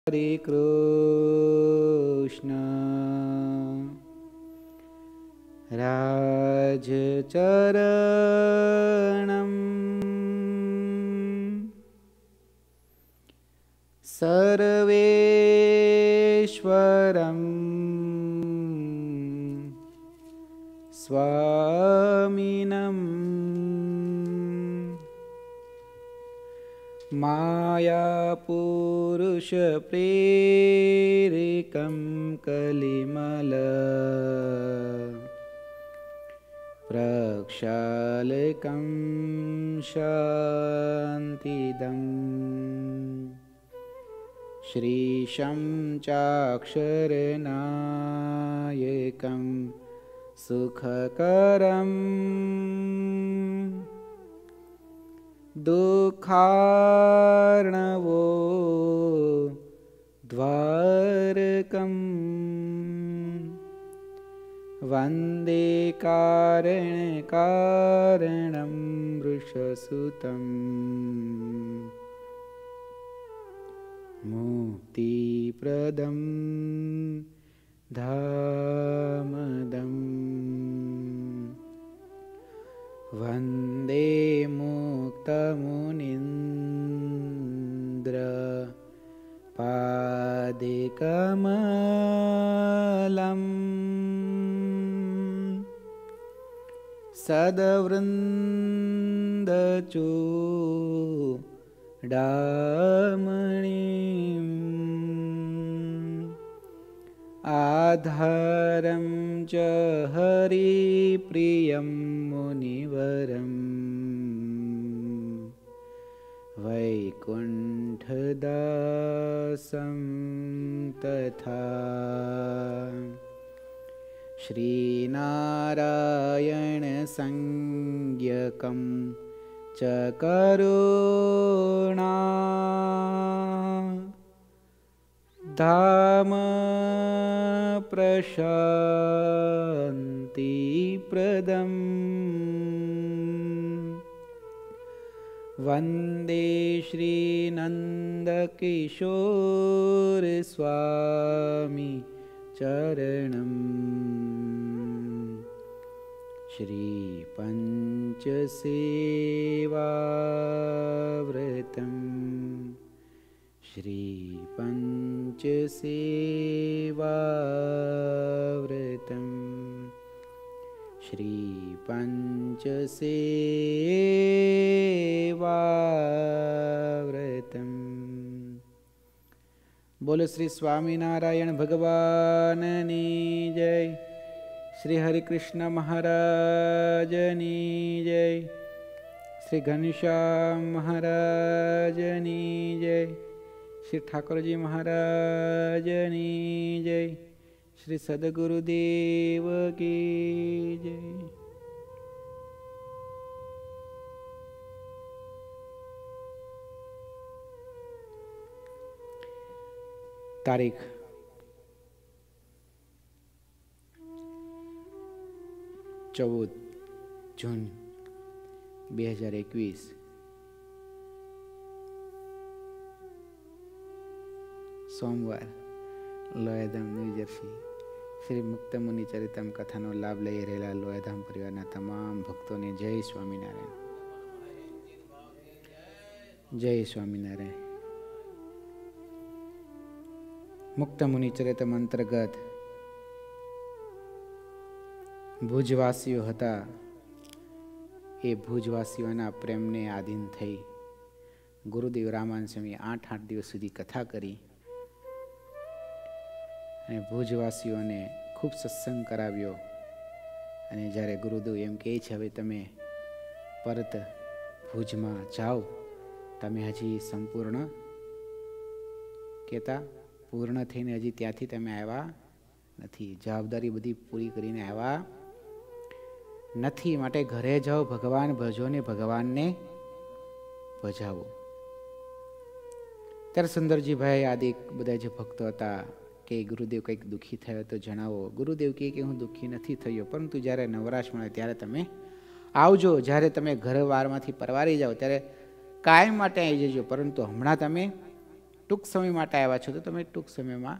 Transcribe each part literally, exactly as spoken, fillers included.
હરે કૃષ્ણ રાજચરણમ સર્વેશ્વરમ સ્વામિનમ માયાપુરુષ પ્રેરિકં કલિમલ પ્રક્ષાલકં શાંતિદં શ્રીશં ચાક્ષરનાયકં સુખકરં દુઃખાર્ણવો દ્વારકં વંદે કારણકારણં વૃષસુતં મુક્તિપ્રદં ધામદં વંદે મુક્તમુનીન્દ્ર પાદકમલં સદવૃંદચૂડામણીં આધારં ચ હરિપ્રિયં મુનિવરં વૈકુંઠદાસં તથા શ્રીનારાયણ સંજ્ઞકં ચ કરુણા ધામ પ્રશાંતિપ્રદં વંદે શ્રીનંદકિશોર સ્વામી ચરણં શ્રી પંચસેવાવ્રતં શ્રી પંચસેવાવ્રતં શ્રી પંચસેવાવ્રતં. બોલો શ્રી સ્વામિનારાયણ ભગવાનની જય, શ્રી હરિકૃષ્ણ મહારાજની જય, શ્રી ઘનશ્યામ મહારાજની જય, શ્રી ઠાકોરજી મહારાજની જય, શ્રી સદગુરુદેવ કી જય. તારીખ ચૌદ જૂન બે હજાર એકવીસ સોમવાર, લોયાધામ ન્યૂ જર્સી. શ્રી મુક્ત મુનિ ચરિતમ કથાનો લાભ લઈ રહેલા લોયાધામ પરિવારના તમામ ભક્તોને જય સ્વામિનારાયણ. જય સ્વામિનારાયણ. મુક્ત મુનિ ચરિતમ અંતર્ગત ભુજવાસીઓ હતા. એ ભુજવાસીઓના પ્રેમને આધીન થઈ ગુરુદેવ રામાનંદ સ્વામી આઠ આઠ દિવસ સુધી કથા કરી અને ભુજવાસીઓને ખૂબ સત્સંગ કરાવ્યો. અને જ્યારે ગુરુદેવ એમ કહે છે હવે તમે પરત ભુજમાં જાઓ, તમે હજી સંપૂર્ણ કહેતા પૂર્ણ થઈને હજી ત્યાંથી તમે આવ્યા નથી, જવાબદારી બધી પૂરી કરીને આવ્યા નથી, માટે ઘરે જાઓ, ભગવાન ભજો ને ભગવાનને ભજાવો. ત્યારે સુંદરજીભાઈ આદિ બધા જે ભક્તો હતા કે ગુરુદેવ કંઈક દુઃખી થયો તો જણાવો. ગુરુદેવ કહે કે હું દુઃખી નથી થયો, પરંતુ જ્યારે નવરાશ મળે ત્યારે તમે આવજો, જ્યારે તમે ઘરવારમાંથી પરવારી જાઓ ત્યારે કાયમ માટે આવી જજો, પરંતુ હમણાં તમે ટૂંક સમય માટે આવ્યા છો તો તમે ટૂંક સમયમાં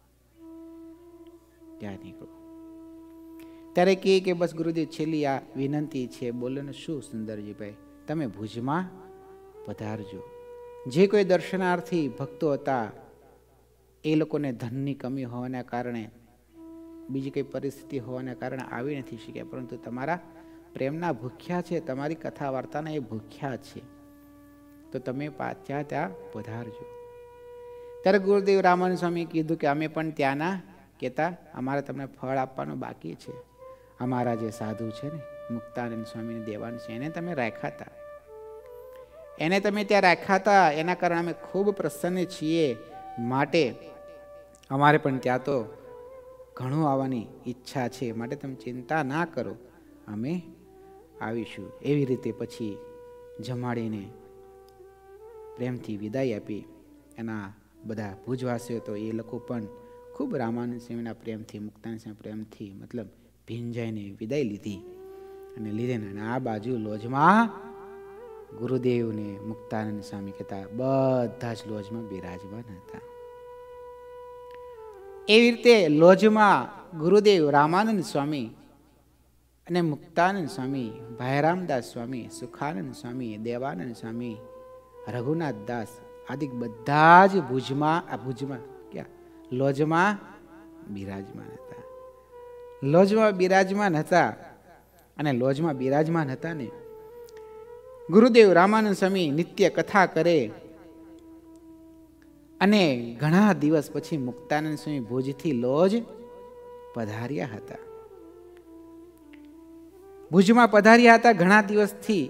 ત્યાં નીકળો. ત્યારે કહે કે બસ ગુરુદેવ છેલ્લી આ વિનંતી છે. બોલો ને શું સુંદરજીભાઈ, તમે ભુજમાં પધારજો. જે કોઈ દર્શનાર્થી ભક્તો હતા એ લોકોને ધનની કમી હોવાના કારણે, બીજી કઈ પરિસ્થિતિ હોવાના કારણે આવી નથી શક્યા, પરંતુ તમારા પ્રેમના ભૂખ્યા છે, તમારી કથા વાર્તાના એ ભૂખ્યા છે, તો તમે પાછા ત્યાં પધારજો. ત્યારે ગુરુદેવ રામાનંદ સ્વામી કીધું કે અમે પણ ત્યાંના કહેતા, અમારે તમને ફળ આપવાનું બાકી છે. અમારા જે સાધુ છે ને મુક્તાનંદ સ્વામી દેવાન છે, એને તમે રાખ્યા હતા, એને તમે ત્યાં રાખ્યા હતા, એના કારણે અમે ખૂબ પ્રસન્ન છીએ. માટે અમારે પણ ત્યાં તો ઘણું આવવાની ઈચ્છા છે, માટે તમે ચિંતા ના કરો, અમે આવીશું. એવી રીતે પછી જમાડીને પ્રેમથી વિદાય આપી. એના બધા ભુજવાસીઓ તો એ લોકો પણ ખૂબ રામાનંદ સ્વામીના પ્રેમથી, મુક્તાનંદ સ્વામી પ્રેમથી મતલબ ભીંજાઈને વિદાય લીધી. અને લીધે આ બાજુ લોજમાં ગુરુદેવને મુક્તાનંદ સ્વામી કહેતા બધા જ લોજમાં બિરાજમાન હતા. એવી રીતે લોજમાં ગુરુદેવ રામાનંદ સ્વામી અને મુક્તાનંદ સ્વામી, ભાઈરામદાસ સ્વામી, સુખાનંદ સ્વામી, દેવાનંદ સ્વામી, રઘુનાથ દાસ આદિ બધા જ ભુજમાં આ ભુજમાં ક્યાં લોજમાં બિરાજમાન હતા. લોજમાં બિરાજમાન હતા અને લોજમાં બિરાજમાન હતા ને ગુરુદેવ રામાનંદ સ્વામી નિત્ય કથા કરે. અને ઘણા દિવસ પછી મુક્તાનંદ સ્વામી ભુજથી લોજ પધાર્યા હતા. ભુજમાં પધાર્યા હતા ઘણા દિવસથી,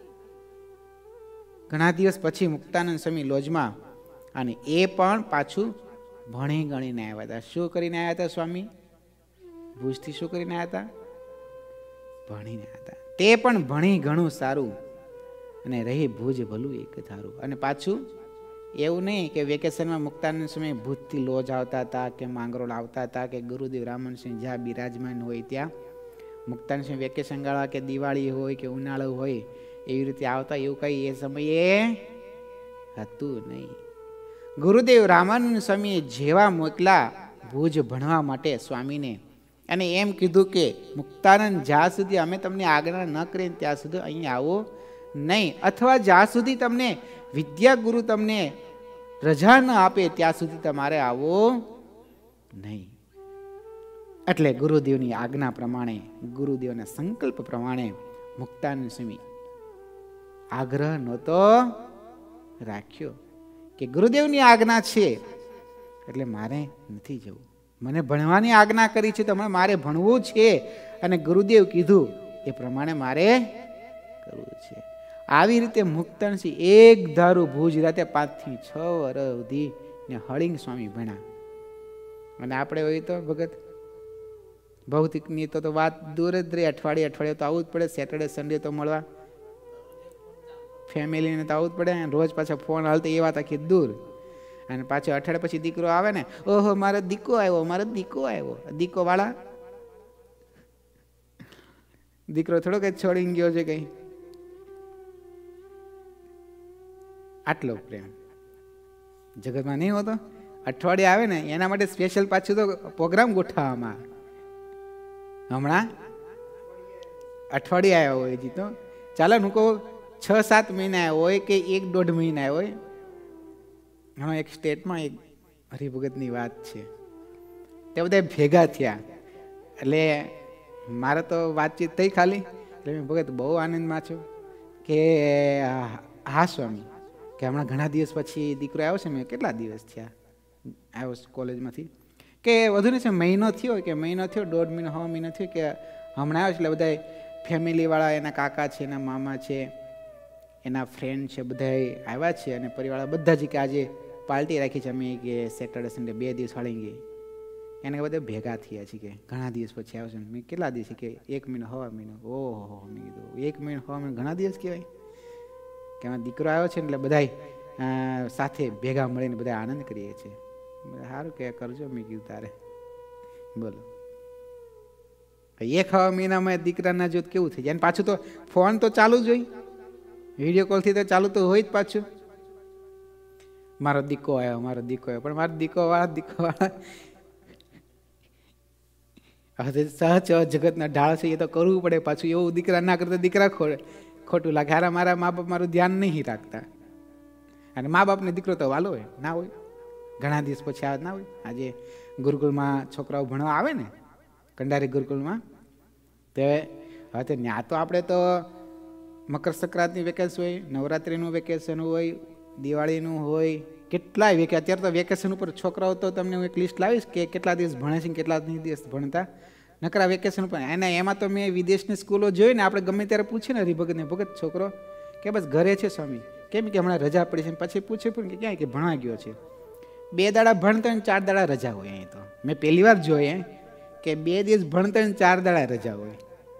ઘણા દિવસ પછી મુક્તાનંદ સ્વામી લોજમાં, અને એ પણ પાછું ભણી ગણીને આવ્યા હતા. શું કરીને આવ્યા હતા સ્વામી? ભુજથી શું કરીને આવ્યા હતા? ભણીને આવ્યા હતા. તે પણ ભણી ઘણું સારું અને રહી ભુજ ભલું એક ધારું. અને પાછું એવું નહીં કે વેકેશનમાં મુક્તાનંદ સ્વામી ભુજથી લોજ આવતા હતા કે માંગરોળ આવતા હતા કે ગુરુદેવ રામાનંદ સ્વામી જ્યાં બિરાજમાન હોય ત્યાં મુક્તાનંદ સ્વામી વેકેશન ગાળવા કે દિવાળી હોય કે ઉનાળો હોય એવી રીતે આવતા, એવું કઈ એ સમયે હતું નહીં. ગુરુદેવ રામાનંદ સ્વામીએ જેવા મોકલા ભુજ ભણવા માટે સ્વામીને, અને એમ કીધું કે મુક્તાનંદ જ્યાં સુધી અમે તમને આજ્ઞા ન કરીએ ત્યાં સુધી અહીં આવો નહીં, અથવા જ્યાં સુધી તમને વિદ્યા ગુરુ તમને રજા ન આપે ત્યાં સુધી તમારે આવો નહીં. એટલે ગુરુદેવની આજ્ઞા પ્રમાણે, ગુરુદેવના સંકલ્પ પ્રમાણે મુક્તાનંદ સ્વામી આગ્રહ નહોતો રાખ્યો કે ગુરુદેવની આજ્ઞા છે એટલે મારે નથી જવું, મને ભણવાની આજ્ઞા કરી છે તો મારે ભણવું છે, અને ગુરુદેવ કીધું એ પ્રમાણે મારે કરવું છે. આવી રીતે મુક્તાનંદ સ્વામી એક ધારું ભુજ રાતે પાંચ થી છ વર્ષ સુધી ને હળિંગ સ્વામી ભણ્યા. અને આપણે હોય તો ભગત ભૌતિકની તો વાત દૂર જ રહી, અઠવાડિયે અઠવાડિયે તો આવવું જ પડે, સેટરડે સન્ડે તો મળવા ફેમિલીને તો આવવું જ પડે. રોજ પાછા ફોન હાલતો એ વાત આખી દૂર. અને પાછો અઠવાડિયા પછી દીકરો આવે ને, ઓહો મારો દીકો આવ્યો, મારો દીકો આવ્યો. દીકો વાળા દીકરો થોડો કઈ છોડી ગયો છે કઈ. આટલો પ્રેમ જગતમાં નહીં હોતો. અઠવાડિયે આવે ને એના માટે સ્પેશિયલ પાછું તો પ્રોગ્રામ ગોઠવવામાં. હમણાં અઠવાડિયે આવ્યા હોય જીતો, ચાલો હું કહું છ સાત મહિના હોય કે એક દોઢ મહિના હોય. હા, એક સ્ટેટમાં એક હરિભગતની વાત છે, તે બધા ભેગા થયા. એટલે મારે તો વાતચીત થઈ ખાલી, એટલે મેં ભગત બહુ આનંદમાં છું કે હા સ્વામી, કે હમણાં ઘણા દિવસ પછી દીકરો આવ્યો છે. મેં કેટલા દિવસ થયા આવ્યો કોલેજમાંથી, કે વધુ નહીં છે મહિનો થયો, કે મહિનો થયો દોઢ મહિનો હવા મહિનો થયો કે હમણાં આવ્યો. એટલે બધા ફેમિલીવાળા, એના કાકા છે, એના મામા છે, એના ફ્રેન્ડ છે, બધા આવ્યા છે. અને પરિવારવાળા બધા જ કે આજે પાર્ટી રાખી છે અમે, કે સેટરડે સન્ડે બે દિવસ હળી ગઈ. એને બધા ભેગા થયા છે કે ઘણા દિવસ પછી આવશે. મેં કેટલા દિવસ? કે એક મહિનો હવા મહિનો. ઓહો, મેં કીધું એક મહિનો હવા મહિનો ઘણા દિવસ કહેવાય. કે આમાં દીકરો આવ્યો છે ને એટલે બધા સાથે ભેગા મળીને બધા આનંદ કરીએ છીએ. સારું કે કરજો. મેં કીધું તારે બોલો, એક હવા મહિનામાં દીકરાના જોત કેવું થઈ જાય. પાછું તો ફોન તો ચાલુ જ હોય, વિડીયો કોલથી તો ચાલુ તો હોય જ પાછું. મારો દીકો આવ્યો, મારો દીકો આવ્યો, પણ મારો દીકો વાળા દીકો વાળા સહજ જગતના ઢાળ છે, એ તો કરવું પડે. પાછું એવું દીકરા ના કરતા દીકરા ખોટું લાગે. હારા મારા મા બાપ મારું ધ્યાન નહીં રાખતા. અને મા બાપને દીકરો તો વાલો હોય ના હોય, ઘણા દિવસ પછી આવે ના હોય. આજે ગુરુકુળમાં છોકરાઓ ભણવા આવે ને, કંડારી ગુરુકુળમાં, તે હવે તો ત્યાં તો આપણે તો મકર સંક્રાંતિની વેકેશન હોય, નવરાત્રિનું વેકેશન હોય, દિવાળીનું હોય, કેટલાય વેકે. અત્યારે તો વેકેશન ઉપર છોકરાઓ તો તમને હું એક લિસ્ટ લાવીશ કે કેટલા દિવસ ભણે છે, કેટલા દિવસ ભણતા. નકરા વેકેશન પર એના એમાં તો મેં વિદેશની સ્કૂલો જોઈ ને, આપણે ગમે ત્યારે પૂછે ને હરિભગતને, ભગત છોકરો કે બસ ઘરે છે સ્વામી, કેમ કે હમણાં રજા પડી છે. પછી પૂછે પણ કે ક્યાંય કે ભણવા ગયો છે. બે દાડા ભણતા હોય ને ચાર દાડા રજા હોય. અહીં તો મેં પહેલી વાર જોઈએ કે બે દિવસ ભણતા હોય ને ચાર દાડા રજા હોય.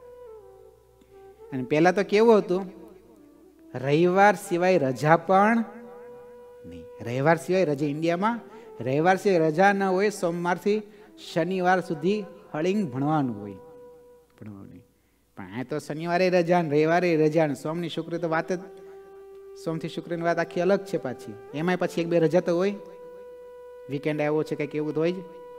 અને પહેલા તો કેવું હતું, રવિવાર સિવાય રજા પણ નહીં. રવિવાર સિવાય રજા ઇન્ડિયામાં રવિવાર સિવાય રજા ન હોય. સોમવારથી શનિવાર સુધી હળીંગ ભણવાનું હોય, ભણવાનું. પણ આ તો શનિવારે રજા ને રવિવારે રજા ને સોમની શુક્ર તો વાત જ, સોમથી શુક્રની વાત આખી અલગ છે પાછી. એમાંય પછી એક બે રજા તો હોય, વીકેન્ડ આવ્યો છે કંઈક એવું તો હોય જ.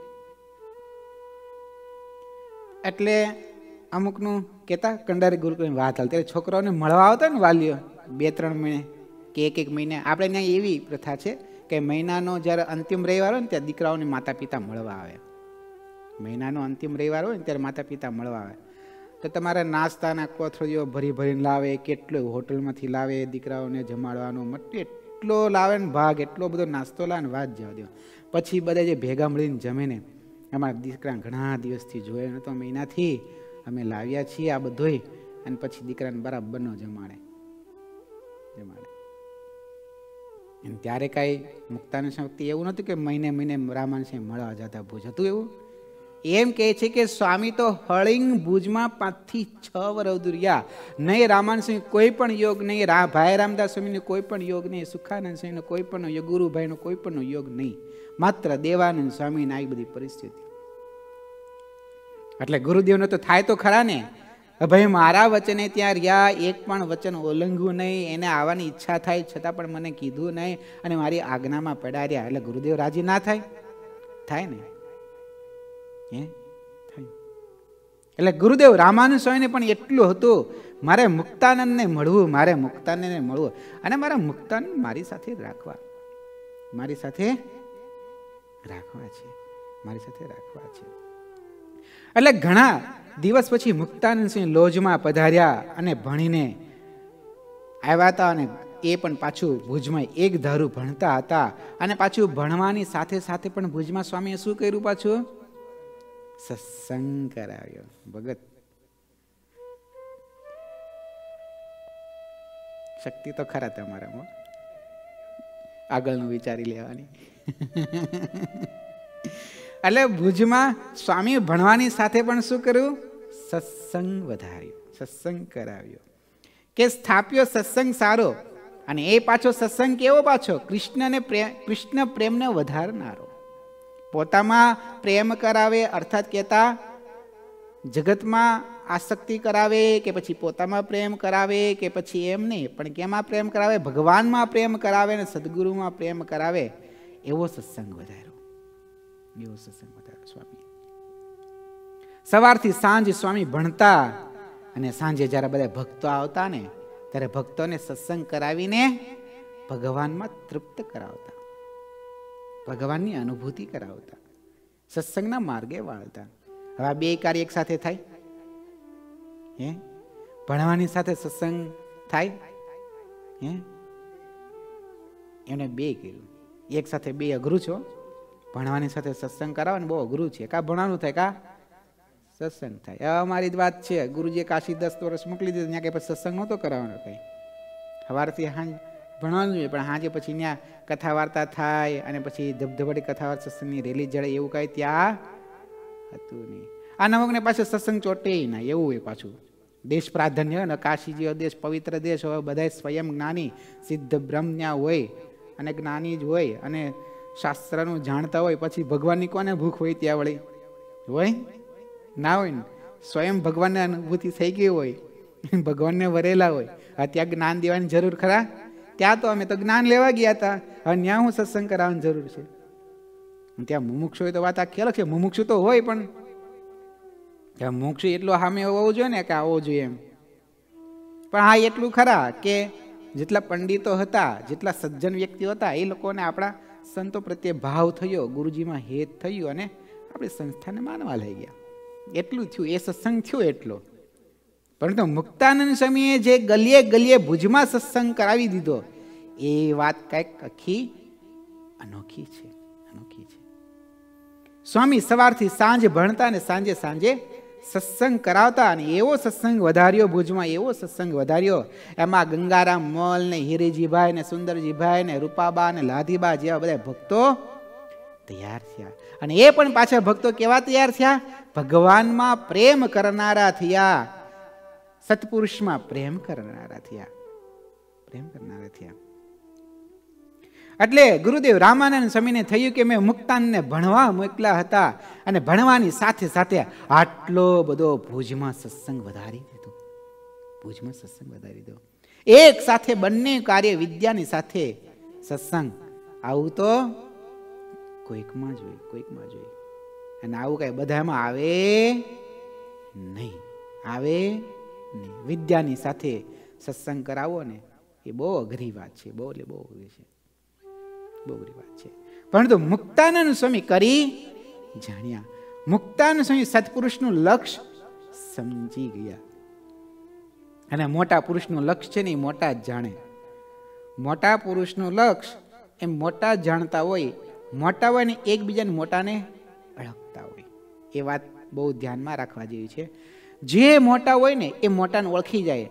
એટલે અમુકનું કહેતા કંડારી ગુરુકુળની વાત હાલ, ત્યારે છોકરાઓને મળવા આવતા ને વાલીઓ બે ત્રણ મહિને કે એક એક મહિને. આપણે ત્યાં એવી પ્રથા છે કે મહિનાનો જ્યારે અંતિમ રવિવાર હોય ને ત્યારે દીકરાઓની માતા પિતા મળવા આવે. મહિનાનો અંતિમ રવિવાર હોય ને ત્યારે માતા પિતા મળવા આવે. તો તમારા નાસ્તાના કોથળીઓ ભરી ભરીને લાવે, કેટલો હોટલમાંથી લાવે, દીકરાઓને જમાડવાનો મટી એટલો લાવે ને ભાગ, એટલો બધો નાસ્તો લાવે ને વાત જવા દો. પછી બધા જે ભેગા મળીને જમે ને, અમારા દીકરા ઘણા દિવસથી જોયે નતો, મહિનાથી અમે લાવ્યા છીએ આ બધોય. અને પછી દીકરાને બરાબરનો જમાડે જમાડે ત્યારે કાંઈ મુક્તાનંદ સ્વામી એવું નહોતું કે મહિને મહિને રામાનસિંહ મળવા જતા ભુજ. હતું એવું? એમ કહે છે કે સ્વામી તો હળિંગ ભુજમાં પાંચથી છ વર્ષ રહ્યા. નહીં રામાનસિંહ કોઈ પણ યોગ નહીં, રા ભાઈ રામદાસ સ્વામીનો કોઈ પણ યોગ નહીં, સુખાનંદ સ્વામીનો કોઈ પણ યોગ, ગુરુભાઈનો કોઈ પણ યોગ નહીં, માત્ર દેવાનંદ સ્વામીને આવી બધી પરિસ્થિતિ. એટલે ગુરુદેવનો તો થાય તો ખરા ને, ભાઈ મારા વચને ત્યાં રહ્યા, એક પણ વચન ઓલંઘવું નહીં, એને આવવાની ઈચ્છા થાય છતાં પણ મને કીધું નહીં અને મારી આજ્ઞામાં પડાર્યા. એટલે ગુરુદેવ રાજી ના થાય? થાય ને. હે થાય. એટલે ગુરુદેવ રામાનંદ સ્વામીને પણ એટલું હતું, મારે મુક્તાનંદને મળવું, મારે મુક્તાનંદને મળવું અને મારા મુક્તાનંદ મારી સાથે રાખવા, મારી સાથે રાખવા છે, મારી સાથે રાખવા છે. એટલે ઘણા દિવસ પછી મુક્તાનંદ સિંહ લોજમાં પધાર્યા અને ભણીને આવ્યા હતા. અને એ પણ પાછું ભુજમાં એક ધારું ભણતા હતા. અને પાછું ભણવાની સાથે સાથે પણ ભુજમાં સ્વામીએ શું કર્યું? પાછું સત્સંગ કરાવ્યો. ભગત શક્તિ તો ખરા તમારામાં, આગળનું વિચારી લેવાની. એટલે ભુજમાં સ્વામી ભણવાની સાથે પણ શું કર્યું? સત્સંગ વધાર્યો, સત્સંગ કરાવ્યો. કે સ્થાપ્યો સત્સંગ સારો. અને એ પાછો સત્સંગ કેવો? પાછો કૃષ્ણને પ્રેમ, કૃષ્ણ પ્રેમને વધારનારો. પોતામાં પ્રેમ કરાવે, અર્થાત કહેતા જગતમાં આસક્તિ કરાવે કે પછી પોતામાં પ્રેમ કરાવે કે પછી એમ નહીં, પણ કેમાં પ્રેમ કરાવે? ભગવાનમાં પ્રેમ કરાવે ને સદગુરુમાં પ્રેમ કરાવે. એવો સત્સંગ વધાર્યો, એવો સત્સંગ વધાર્યો સ્વામી. સવારથી સાંજ સ્વામી ભણતા અને સાંજે જ્યારે બધા ભક્તો આવતા ને ત્યારે ભક્તોને સત્સંગ કરાવીને ભગવાનમાં તૃપ્ત કરાવતા, ભગવાનની અનુભૂતિ કરાવતા, સત્સંગના માર્ગે વાળતા. હવે આ બે કાર્ય એક સાથે થાય? હે ભણવાની સાથે સત્સંગ થાય? હે એને બે કર્યું. એક સાથે બે અઘરું છો. ભણવાની સાથે સત્સંગ કરાવવાનું બહુ અઘરું છે. કા ભણવાનું થાય કા સત્સંગ થાય. અમારી જ વાત છે, ગુરુજીએ કાશી દસ વર્ષ મોકલી દીધું, ત્યાં કઈ પછી સત્સંગ નહોતો કરાવવાનો કઈ. સવારથી હાંજ ભણવાનું જોઈએ, પણ હાજે પછી ત્યાં કથા વાર્તા થાય અને પછી ધબધબડી કથા વાર્તા સત્સંગની રેલી જડે એવું કઈ ત્યાં હતું નહીં. આ નમકને પાછું સત્સંગ ચોટે ના એવું હોય. પાછું દેશ પ્રાધાન્ય હોય ને, કાશી જેવો દેશ પવિત્ર દેશ હોય, બધા સ્વયં જ્ઞાની સિદ્ધ બ્રહ્મ ત્યાં હોય અને જ્ઞાની જ હોય અને શાસ્ત્રનું જાણતા હોય. પછી ભગવાનની કોને ભૂખ હોય ત્યાં વળી? હોય ના હોય ને? સ્વયં ભગવાનને અનુભૂતિ થઈ ગઈ હોય, ભગવાનને વરેલા હોય. અત્યારે જ્ઞાન દેવાની જરૂર ખરા ત્યાં તો અમે તો જ્ઞાન લેવા ગયા હતા, હવે ત્યાં હું સત્સંગ કરાવવાની જરૂર છે? ત્યાં મુમુક્ષુ હોય તો વાત આખી અલગ છે. મુમુક્ષુ તો હોય, પણ ત્યાં મુમુક્ષુ એટલો સામે હોવો જોઈએ ને કે આવો જોઈએ એમ. પણ હા એટલું ખરા કે જેટલા પંડિતો હતા, જેટલા સજ્જન વ્યક્તિઓ હતા, એ લોકોને આપણા સંતો પ્રત્યે ભાવ થયો, ગુરુજીમાં હેત થયું અને આપણી સંસ્થાને માનવા લઈ ગયા. એટલું થયું, એ સત્સંગ થયો એટલો. પરંતુ મુક્તાનંદ સ્વામીએ જે ગલીએ ગલીએ ભુજમાં સત્સંગ કરાવી દીધો, એ વાત કંઈક આખી અનોખી છે, અનોખી છે. સ્વામી સવારથી સાંજ ભણતા અને સાંજે સાંજે સત્સંગ કરાવતા, અને એવો સત્સંગ વધાર્યો ભુજમાં, એવો સત્સંગ વધાર્યો. એમાં ગંગારામ મોલ ને હિરીજીભાઈ ને સુંદરજીભાઈ ને રૂપાબા ને લાધીબા જેવા બધા ભક્તો તૈયાર થયા. અને એ પણ પાછા ભક્તો કેવા તૈયાર થયા? ભગવાનમાં પ્રેમ કરનારા થયા, સત્પુરુષમાં પ્રેમ કરનારા થયા, પ્રેમ કરનારા થયા. એટલે ગુરુદેવ રામાનંદ સ્વામીને થયું કે મેં મુક્તાનંદને ભણવા મોકલ્યા હતા, અને ભણવાની સાથે સાથે આટલો બધો ભુજમાં સત્સંગ વધારી દીધો, ભુજમાં સત્સંગ વધારી દીધો. એક સાથે બંને કાર્ય, વિદ્યાની સાથે સત્સંગ, આવું તો કોઈકમાં જોઈ, કોઈકમાં જોઈ. અને આવું કઈ બધામાં આવે નહીં, આવે નહીં. વિદ્યાની સાથે સત્સંગ કરાવો ને એ બહુ અઘરી વાત છે, બહુ એટલે બહુ અઘરી છે, બહુ અઘરી વાત છે. પરંતુ મુક્તાનંદ સ્વામી કરી જાણ્યા. મુક્તાનંદ સ્વામી સત્પુરુષનું લક્ષ્ય સમજી ગયા. અને મોટા પુરુષનું લક્ષ્ય છે ને એ મોટા જ જાણે. મોટા પુરુષનું લક્ષ્ય એમ મોટા જ જાણતા હોય, મોટા હોય ને એકબીજાને મોટાને ઓળખતા હોય. એ વાત બહુ ધ્યાનમાં રાખવા જેવી છે. જે મોટા હોય ને એ મોટાને ઓળખી જાય,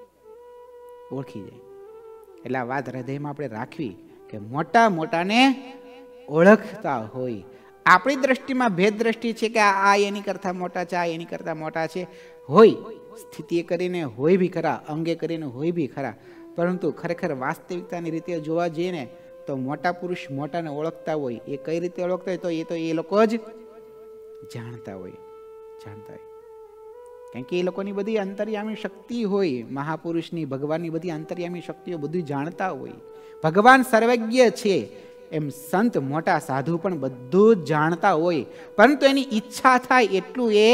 ઓળખી જાય. એટલે આ વાત હૃદયમાં આપણે રાખવી કે મોટા મોટાને ઓળખતા હોય. આપણી દ્રષ્ટિમાં ભેદ દ્રષ્ટિ છે કે આ એની કરતા મોટા છે, આ એની કરતા મોટા છે, હોય સ્થિતિ કરીને હોય બી ખરા, અંગે કરીને હોય બી ખરા. પરંતુ ખરેખર વાસ્તવિકતાની રીતે જોવા જઈએ ને તો મોટા પુરુષ મોટાને ઓળખતા હોય. એ કઈ રીતે ઓળખતા હોય? તો એ તો એ લોકો જ જાણતા હોય, જાણતા હોય. કારણ કે એ લોકોની બધી અંતર્યામી શક્તિ હોય, મહાપુરુષની, ભગવાનની બધી અંતર્યામી શક્તિઓ બધું જાણતા હોય. ભગવાન સર્વજ્ઞ છે એમ સંત મોટા સાધુ પણ બધું જ જાણતા હોય. પરંતુ એની ઈચ્છા થાય એટલું એ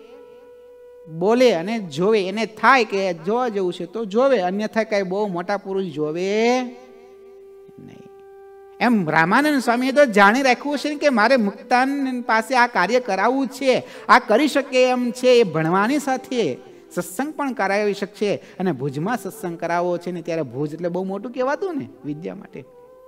બોલે અને જોવે. એને થાય કે જોવા જેવું છે તો જોવે, અન્યથા કઈ બહુ મોટા પુરુષ જોવે નહીં. એમ રામાનંદ સ્વામીએ તો જાણી રાખ્યું છે કે મારે મુક્તાનંદ પાસે આ કાર્ય કરાવવું છે, આ કરી શકે એમ છે. એ ભણવાની સાથે સત્સંગ પણ કરાવી શકશે. અને ભુજમાં સત્સંગ કરાવવો છે ને ત્યારે ભુજ એટલે બહુ મોટું કહેવાતું ને વિદ્યા માટે.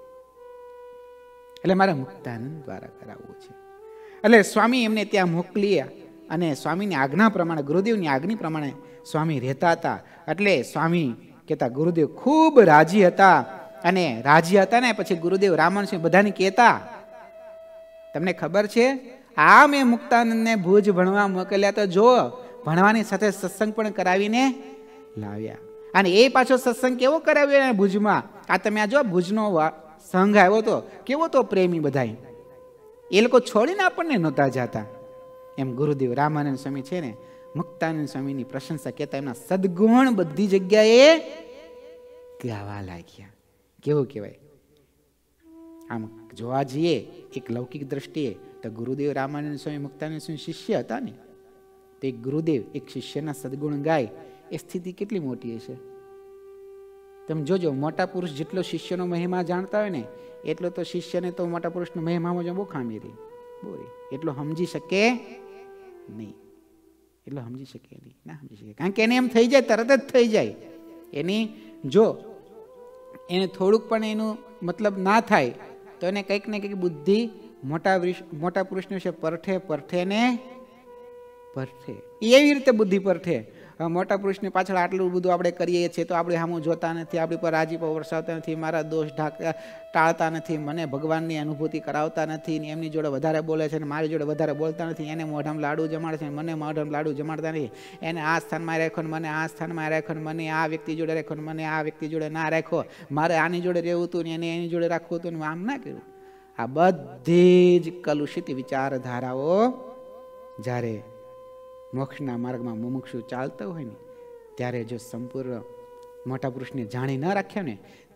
એટલે મારે મુક્તાનંદ દ્વારા કરાવવું છે. એટલે સ્વામી એમને ત્યાં મોકલ્યા અને સ્વામીની આજ્ઞા પ્રમાણે, ગુરુદેવની આજ્ઞા પ્રમાણે સ્વામી રહેતા હતા. એટલે સ્વામી કહેતા ગુરુદેવ ખૂબ રાજી હતા. અને રાજી હતા ને પછી ગુરુદેવ રામાનંદ બધાને કહેતા, તમને ખબર છે આ મેં મુક્તાનંદને ભુજ ભણવા મોકલ્યા તો જો ભણવાની સાથે સત્સંગ પણ કરાવીને લાવ્યા. અને એ પાછો સત્સંગ કેવો કરાવ્યો ભુજમાં? આ તમે આ જો ભુજનો સંઘ આવ્યો તો કેવો તો પ્રેમી બધા, એ લોકો છોડીને આપણને નહોતા જતા. એમ ગુરુદેવ રામાનંદ સ્વામી છે ને મુક્તાનંદ સ્વામીની પ્રશંસા કહેતા એમના સદગુણ બધી જગ્યાએ ગાવા લાગ્યા. કેવું કહેવાય? આમ જોવા જઈએ એક લૌકિક દ્રષ્ટિએ તો ગુરુદેવ રામાનંદ સ્વામી મુક્તાનંદ સ્વામી શિષ્ય હતા ને, તો એક ગુરુદેવ એક શિષ્યના સદગુણ ગાય એ સ્થિતિ કેટલી મોટી હશે. તમે જોજો, મોટા પુરુષ જેટલો શિષ્યનો મહિમા જાણતા હોય ને એટલો તો શિષ્યને તો મોટા પુરુષનો મહિમામાં બહુ ખામી રહી, બહુ રહી. એટલો સમજી શકે નહીં, એટલો સમજી શકે નહીં, ના સમજી શકે. કારણ કે એને એમ થઈ જાય, તરત જ થઈ જાય. એની જો એને થોડુંક પણ એનું મતલબ ના થાય તો એને કંઈક ને કંઈક બુદ્ધિ મોટા મોટા પુરુષને વિશે પરઠે પરઠે ને પરઠે. એવી રીતે બુદ્ધિ પરઠે. મોટા પુરુષની પાછળ આટલું બધું આપણે કરીએ છીએ તો આપણે સામું જોતા નથી, આપણી પર રાજીપો વરસાવતા નથી, મારા દોષ ઢાંકતા ટાળતા નથી, મને ભગવાનની અનુભૂતિ કરાવતા નથી, ને એમની જોડે વધારે બોલે છે ને મારી જોડે વધારે બોલતા નથી, એને મોઢામાં લાડુ જમાડે છે મને મોઢામાં લાડુ જમાડતા નથી, એને આ સ્થાનમાં રાખ્યો ને મને આ સ્થાનમાં રાખ્યો ને મને આ વ્યક્તિ જોડે રાખ્યો ને મને આ વ્યક્તિ જોડે ના રાખ્યો, મારે આની જોડે રહેવું હતું ને એને એની જોડે રાખવું હતું ને આમ ના કર્યું. આ બધી જ કલુષિત વિચારધારાઓ જ્યારે મોક્ષના માર્ગમાં મુમુક્ષુ ચાલતો હોય ને ત્યારે જો સંપૂર્ણ મોટા પુરુષને જાણી ન રાખ્યા ને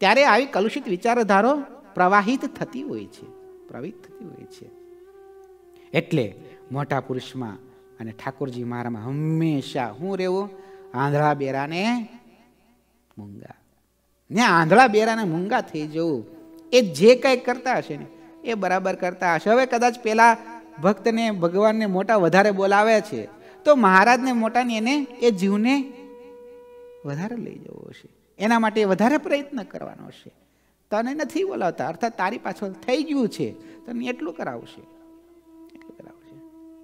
ત્યારે આવી કલુષિત વિચારધારો પ્રવાહિત થતી હોય છે, પ્રવાહિત થતી હોય છે. એટલે મોટા પુરુષમાં અને ઠાકોરજી મહારાજમાં હંમેશા હું રહેવું, આંધળા બેરાને મૂંગા. ને આંધળા બેરાને મૂંગા થઈ જવું, એ જે કંઈ કરતા હશે ને એ બરાબર કરતા હશે. હવે કદાચ પેલા ભક્તને ભગવાનને મોટા વધારે બોલાવે છે તો મહારાજને મોટાની એને એ જીવને વધારે લઈ જવો હશે, એના માટે વધારે પ્રયત્ન કરવાનો હશે. તને નથી બોલાવતા, અર્થાત તારી પાછળ થઈ ગયું છે, તને એટલું કરાવશે, એટલું કરાવશે.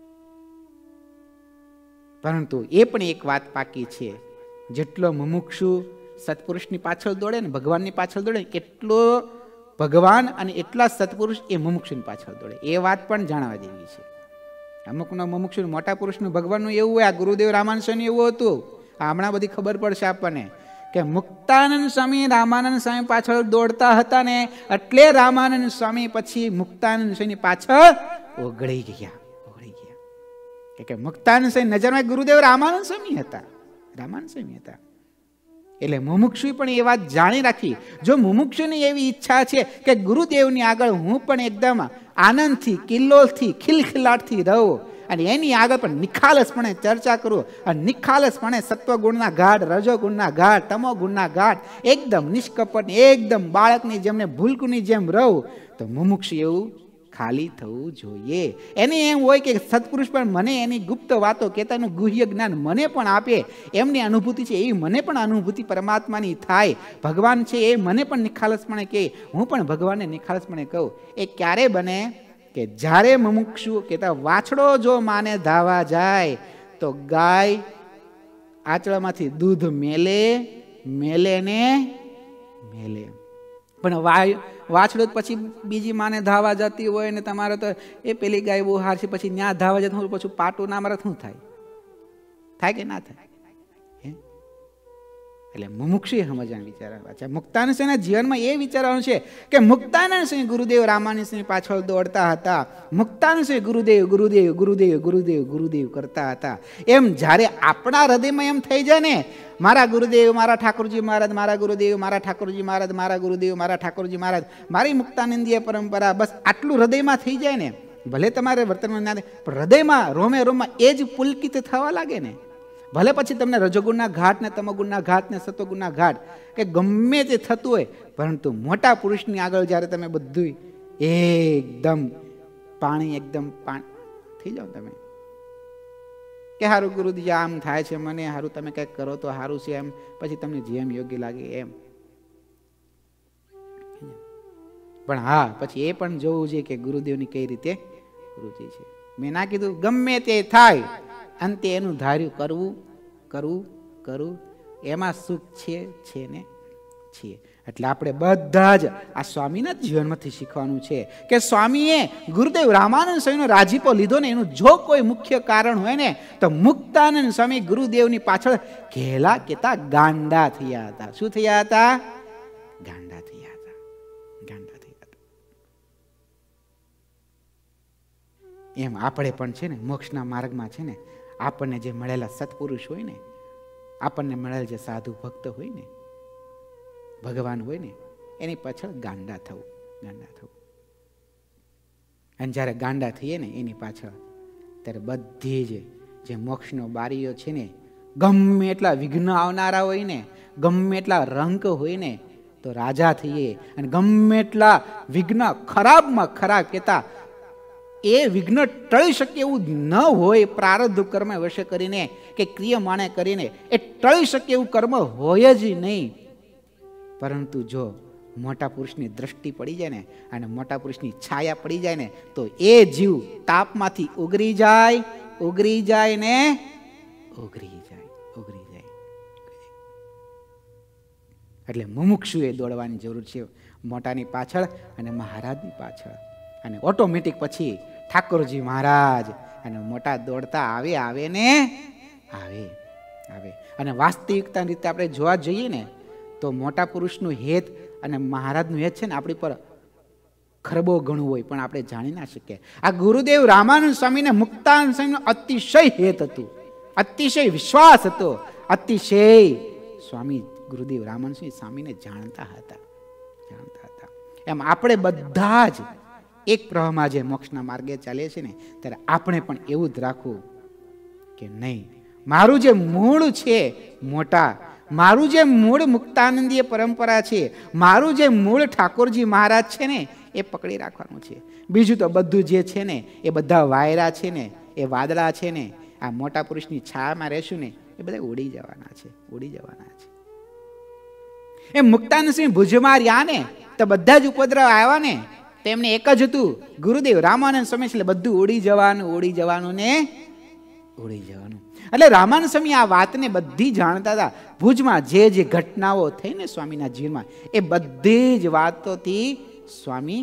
પરંતુ એ પણ એક વાત પાકી છે, જેટલો મુમુક્ષુ સત્પુરુષની પાછળ દોડે ને ભગવાનની પાછળ દોડે એટલો ભગવાન અને એટલા સત્પુરુષ એ મુમુક્ષુની પાછળ દોડે. એ વાત પણ જાણવા જેવી છે. અમુકનો મુમુક્ષુ મોટા પુરુષનું ભગવાનનું એવું હોય. આ ગુરુદેવ રામાનંદ સ્વામી એવું હતું. હમણાં બધી ખબર પડશે આપણને કે મુક્તાનંદ સ્વામી રામાનંદ સ્વામી પાછળ દોડતા હતા ને એટલે રામાનંદ સ્વામી પછી મુક્તાનંદ સ્વામી પાછળ ઓગળી ગયા, ઓગળી ગયા. કે મુક્તાનંદ સ્વામી નજરમાં ગુરુદેવ રામાનંદ સ્વામી હતા, રામાનંદ સ્વામી હતા. એટલે મુમુક્ષુ પણ એ વાત જાણી રાખી. જો મુમુક્ષુની એવી ઈચ્છા છે કે ગુરુદેવની આગળ હું પણ એકદમ આનંદથી, કિલ્લોલથી, ખિલખિલાટથી રહું અને એની આગળ પણ નિખાલસપણે ચર્ચા કરું અને નિખાલસપણે સત્વગુણના ઘાટ, રજોગુણના ઘાટ, તમોગુણના ઘાટ એકદમ નિષ્કપટ, એકદમ બાળકની જેમ ને ભૂલકુની જેમ રહું, તો મુમુક્ષુ એવું ખાલી થવું જોઈએ. એને એમ હોય કે સત્પુરુષ પણ મને એની ગુપ્ત વાતો કહેતાનું ગુહ્ય જ્ઞાન મને પણ આપે, એમની અનુભૂતિ છે એવી મને પણ અનુભૂતિ પરમાત્માની થાય, ભગવાન છે એ મને પણ નિખાલસપણે કહે, હું પણ ભગવાનને નિખાલસપણે કહું. એ ક્યારે બને કે જ્યારે મુમુક્ષુ કહેતા વાછડો જો માને ધાવા જાય તો ગાય આંચળામાંથી દૂધ મેલે, મેલે ને મેલે. પણ વાય વાછડો પછી બીજી માને ધાવા જતી હોય ને તમારે તો એ પેલી ગાય બહુ હાર છે, પછી ત્યાં ધાવા જતું પછી પાટું ના મારે શું થાય? થાય કે ના થાય? એટલે મુમુક્ષુ સમજવાનું વિચારવા છે. મુક્તાનંદ સ્વામીના જીવનમાં એ વિચારવાનું છે કે મુક્તાનંદ સ્વામી ગુરુદેવ રામાનંદ સ્વામી પાછળ દોડતા હતા, મુક્તાનંદ સ્વામી ગુરુદેવ ગુરુદેવ ગુરુદેવ ગુરુદેવ ગુરુદેવ કરતા હતા. એમ જ્યારે આપણા હૃદયમાં એમ થઈ જાય ને મારા ગુરુદેવ, મારા ઠાકોરજી મહારાજ, મારા ગુરુદેવ, મારા ઠાકોરજી મહારાજ, મારા ગુરુદેવ, મારા ઠાકોરજી મહારાજ, મારી મુક્તાનંદીય પરંપરા, બસ આટલું હૃદયમાં થઈ જાય ને, ભલે તમારે વર્તનમાં ના પણ હૃદયમાં રોમે રોમમાં એ જ પુલકિત થવા લાગે ને, ભલે પછી તમને રજોગુણના ઘાટ ને તમોગુણના ઘાટ ને સત્વગુણના ઘાટ કે ગમે તે થતું હોય, પરંતુ મોટા પુરુષની આગળ જ્યારે તમે બધું એકદમ પાણી એકદમ પાણી થઈ જાઓ તમે કે હારું ગુરુજી આમ થાય છે મને, હારું તમે કંઈક કરો તો સારું છે, એમ પછી તમને જેમ યોગ્ય લાગે એમ. પણ હા પછી એ પણ જોવું જોઈએ કે ગુરુદેવની કઈ રીતે રુચિ છે. મેં ના કીધું ગમે તે થાય અંતે એનું ધાર્યું કરવું કરવું કરવું એમાં સુખ છે છે ને છે. એટલે આપણે બધા જ આ સ્વામીના જીવનમાંથી શીખવાનું છે કે સ્વામીએ ગુરુદેવ રામાનંદ સ્વામીનો રાજીપો લીધો ને એનું જો કોઈ મુખ્ય કારણ હોય ને તો મુક્તાનંદ સ્વામી ગુરુદેવની પાછળ ઘેલા કેતા ગાંડા થયા હતા. શું થયા હતા? ગાંડા થયા હતા, ગાંડા થયા હતા. એમ આપણે પણ છે ને મોક્ષના માર્ગમાં છે ને આપણને જે મળેલા સત્પુરુષ હોય ને, આપણને મળેલ જે સાધુ ભક્ત હોય ને, ભગવાન હોય ને, એની પાછળ ગાંડા થવું, ગાંડા થવું. અને જ્યારે ગાંડા થઈએ ને એની પાછળ ત્યારે બધી જ જે મોક્ષનો બારીઓ છે ને, ગમે એટલા વિઘ્ન આવનારા હોય ને, ગમે એટલા રંક હોય ને તો રાજા થઈએ, અને ગમે એટલા વિઘ્ન ખરાબમાં ખરાબ કહેતા એ વિઘ્ન ટળી શકે એવું ન હોય, પ્રારબ્ધ કર્મ વશે કરીને કે ક્રિયમાણે કરીને એ ટળી શકે એવું કર્મ હોય જ નહીં. પરંતુ જો મોટા પુરુષની દ્રષ્ટિ પડી જાય ને અને મોટા પુરુષની છાયા પડી જાય ને તો એ જીવ તાપમાંથી ઉગરી જાય, ઉગરી જાય ને ઉગરી જાય, ઉગરી જાય. એટલે મુમુક્ષુએ દોડવાની જરૂર છે મોટાની પાછળ અને મહારાજની પાછળ, અને ઓટોમેટિક પછી ઠાકોરજી મહારાજ અને મોટા દોડતા આવે આવે ને આવે આવે. અને વાસ્તવિકતા રીતે આપણે જોવા જઈએ ને તો મોટા પુરુષનું હેત અને મહારાજનું હેત છે ને આપણી પર ખરબો ઘણું હોય પણ આપણે જાણી ના શકીએ. આ ગુરુદેવ રામાનંદ સ્વામીને મુક્તાનંદ સ્વામીનું અતિશય હેત હતું, અતિશય વિશ્વાસ હતો, અતિશય સ્વામી ગુરુદેવ રામાનંદ સ્વામી સ્વામીને જાણતા હતા, એમ આપણે બધા જ એક પ્રવાહમાં જે મોક્ષના માર્ગે ચાલીએ છીએ ને, ત્યારે આપણે પણ એવું જ રાખવું કે નહીં, મારું જે મૂળ છે મોટા, મારું જે મૂળ મુક્તાનંદીય પરંપરા છે, મારું જે મૂળ ઠાકોરજી મહારાજ છે ને, એ પકડી રાખવાનું છે. બીજું તો બધું જે છે ને એ બધા વાયરા છે ને, એ વાદળા છે ને, આ મોટા પુરુષની છાયામાં રહેશું ને, એ બધા ઉડી જવાના છે, ઉડી જવાના છે. એ મુક્તાનંદ સિંહ ભુજમાં રહ્યા ને તો બધા જ ઉપદ્રવ આવ્યા ને, તેમને એક જ હતું, ગુરુદેવ રામાનંદ સ્વામી એટલે બધું ઉડી જવાનું, ઉડી જવાનું ને ઉડી જવાનું. એટલે રામાનંદ સ્વામી આ વાતને બધી જાણતા હતા. ભુજમાં જે જે ઘટનાઓ થઈ ને સ્વામીના જીવનમાં, એ બધી જ વાતોથી સ્વામી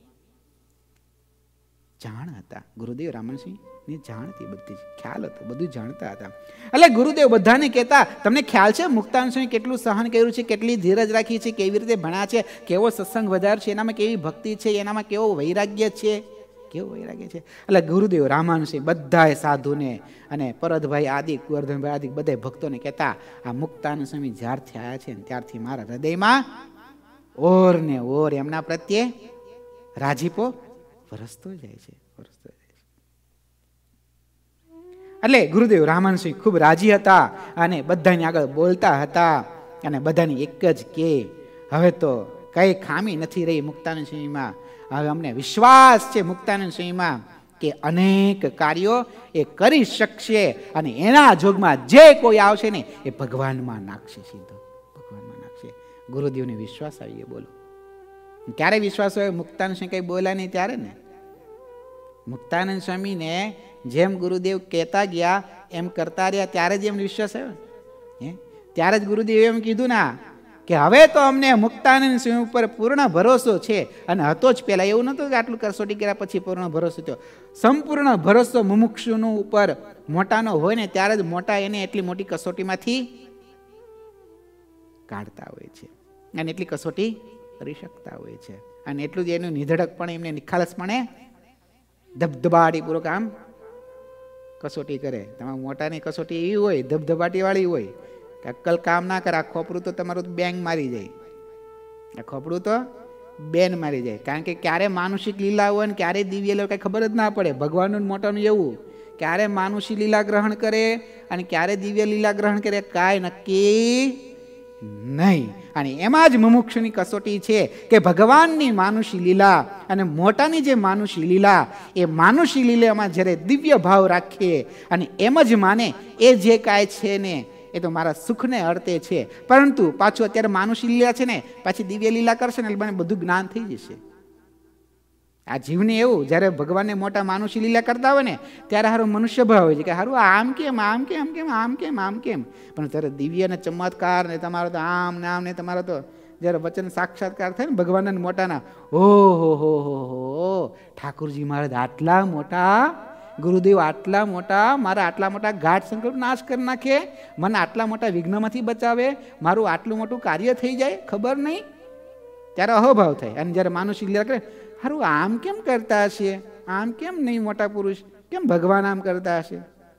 જાણ હતા. ગુરુદેવ રામાનંદસિંહ ની જાણ હતી, બધી ખ્યાલ હતો, બધું જાણતા હતા. એટલે ગુરુદેવ બધાને કહેતા, તમને ખ્યાલ છે મુક્તાનંદ સ્વામી કેટલું સહન કર્યું છે, કેટલી ધીરજ રાખી છે, કેવી રીતે ભણ્યા છે, કેવો સત્સંગ વધાર્યો છે, એનામાં કેવી ભક્તિ છે, એનામાં કેવો વૈરાગ્ય છે, કેવો વૈરાગ્ય છે. એટલે ગુરુદેવ રામાનંદસિંહ બધાએ સાધુને અને પરતભાઈ આદિ, ગોવર્ધનભાઈ આદિ બધા ભક્તોને કહેતા, આ મુક્તાનંદ સ્વામી જ્યારથી આવ્યા છે ને ત્યારથી મારા હૃદયમાં ઓર ને ઓર એમના પ્રત્યે રાજીપો વરસતો જાય છે, વરસતો જાય છે. એટલે ગુરુદેવ રામાનંદસિંહ ખૂબ રાજી હતા અને બધાની આગળ બોલતા હતા અને બધાની એક જ કે હવે તો કઈ ખામી નથી રહી મુક્તાનંદ સ્વામીમાં. હવે અમને વિશ્વાસ છે મુક્તાનંદ સ્વામીમાં કે અનેક કાર્યો એ કરી શકશે અને એના જોગમાં જે કોઈ આવશે ને એ ભગવાનમાં નાખશે, સીધો ભગવાનમાં નાખશે. ગુરુદેવને વિશ્વાસ આવી ગયો. બોલો ક્યારે વિશ્વાસ હોય? મુક્તાનંદ સ્વામી કઈ બોલ્યા નહીં ત્યારે ને. મુક્તાનંદ સ્વામીને જેમ ગુરુદેવ કહેતા ગયા એમ કરતા રહ્યા ત્યારે જ એમને વિશ્વાસ આવ્યો હે. ત્યારે જ ગુરુદેવ એમ કીધું ના કે હવે તો અમને મુક્તાનંદ સ્વામી ઉપર પૂર્ણ ભરોસો છે. અને હતો જ પહેલા, એવું નહોતું કે આટલું કસોટી કર્યા પછી પૂર્ણ ભરોસો થયો. સંપૂર્ણ ભરોસો મુમુક્ષુનું ઉપર મોટાનો હોય ને ત્યારે જ મોટા એને એટલી મોટી કસોટીમાંથી કાઢતા હોય છે અને એટલી કસોટી કરી શકતા હોય છે. અને એટલું જ એનું નિધડક પણ એમને નિખાલસપણે ધબધબાટી પૂર્વક આમ કસોટી કરે. તમારા મોટાની કસોટી એવી હોય, ધબધબાટી વાળી હોય કે અક્કલ કામ ના કરે. આ ખોપડું તો તમારું બેંગ મારી જાય, આ ખોપડું તો બેન મારી જાય. કારણ કે ક્યારે માનુષિક લીલા હોય ને ક્યારે દિવ્ય લીલા કઈ ખબર જ ના પડે. ભગવાનનું મોટાનું એવું, ક્યારે માનુષી લીલા ગ્રહણ કરે અને ક્યારે દિવ્ય લીલા ગ્રહણ કરે કાંઈ નક્કી નહીં. અને એમાં જ મુમુક્ષુની કસોટી છે કે ભગવાનની માનુષી લીલા અને મોટાની જે માનુષી લીલા, એ માનુષી લીલામાં જ્યારે દિવ્ય ભાવ રાખીએ અને એમ જ માને એ જે કાંઈ છે ને એ તો મારા સુખને અર્થે છે, પરંતુ પાછું અત્યારે માનુષી લીલા છે ને પાછી દિવ્ય લીલા કરશે ને એટલે મને બધું જ્ઞાન થઈ જશે. આ જીવને એવું જ્યારે ભગવાનને મોટા માનુષી લીલા કરતા હોય ને ત્યારે સારું મનુષ્ય ભાવ હોય છે કે સારું આમ કેમ આમ કેમ કેમ આમ કેમ આમ કેમ. પણ ત્યારે દિવ્ય ને ચમત્કાર ને તમારો તો આમ ને આમ ને તમારો તો જ્યારે વચન સાક્ષાત્કાર થાય ને ભગવાનના મોટાના, ઓહો હો હો હો ઠાકોરજી મહારાજ આટલા મોટા, ગુરુદેવ આટલા મોટા, મારા આટલા મોટા ઘાટ સંકલ્પ નાશ કરી નાખે, મને આટલા મોટા વિઘ્નમાંથી બચાવે, મારું આટલું મોટું કાર્ય થઈ જાય, ખબર નહીં. ત્યારે અહોભાવ થાય. અને જ્યારે માનુષી લીલા કરે, સારું આમ કેમ કરતા હશે, આમ કેમ નહીં મોટા પુરુષ, કેમ ભગવાન આમ કરતા હશે.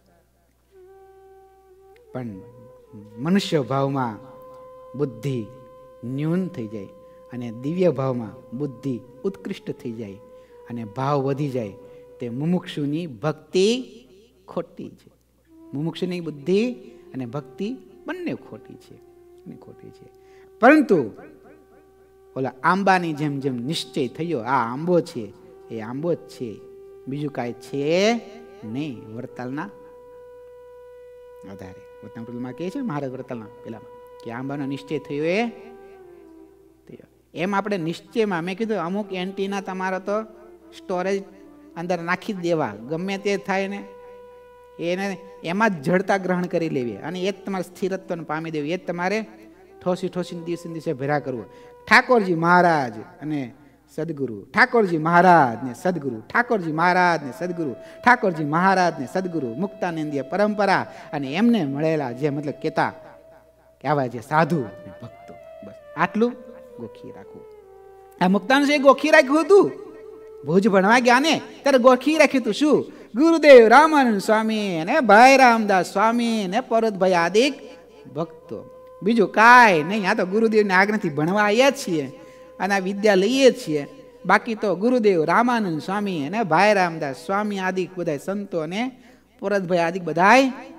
પણ મનુષ્ય ભાવમાં બુદ્ધિ ન્યૂન થઈ જાય અને દિવ્ય ભાવમાં બુદ્ધિ ઉત્કૃષ્ટ થઈ જાય અને ભાવ વધી જાય. તે મુમુક્ષુની ભક્તિ ખોટી છે. મુમુક્ષુની બુદ્ધિ અને ભક્તિ બંને ખોટી છે, ખોટી છે. પરંતુ ઓલા આંબાની જેમ જેમ નિશ્ચય થયો આ આંબો છે એ આંબો જ છે, બીજું કાંઈ છે નહીં. વરતાલના આધારે વતનપુરમાં કહે છે મહારાજ વરતાલના પેલામાં કે આંબાનો નિશ્ચય થયો એ એમ આપણે નિશ્ચયમાં મેં કીધું અમુક એન્ટીના તમારો તો સ્ટોરેજ અંદર નાખી જ દેવા, ગમે તે થાય ને એને એમાં જ જડતા ગ્રહણ કરી લેવી અને એ જ તમારે સ્થિરત્વને પામી દેવી, એ જ તમારે ઠોસી ઠોસીને દિવસે દિવસે ભેરા કરવું. ઠાકોરજી મહારાજ અને સદગુરુ, ઠાકોરજી મહારાજ ને સદગુરુ, ઠાકોરજી મહારાજ ને સદગુરુ, ઠાકોરજી મહારાજ ને સદગુરુ, મુક્તાનંદીય પરંપરા અને એમને મળેલા જે મતલબ કહેતા કે આવા જે સાધુ ભક્તો, બસ આટલું ગોખી રાખવું. આ મુક્તાનંદ એ ગોખી રાખ્યું હતું. ભુજ ભણવા ગયા ને ત્યારે ગોખી રાખ્યું હતું શું? ગુરુદેવ રામાનંદ સ્વામી ને ભાઈ રામદાસ સ્વામી ને પરતભાઈ આદિક ભક્તો, બીજું કાંઈ નહીં. આ તો ગુરુદેવની આજ્ઞાથી ભણવા આવ્યા છીએ અને આ વિદ્યા લઈએ છીએ. બાકી તો ગુરુદેવ રામાનંદ સ્વામી અને ભાઈ રામદાસ સ્વામી આદિ બધા સંતો અને પોરતભાઈ આદિ બધા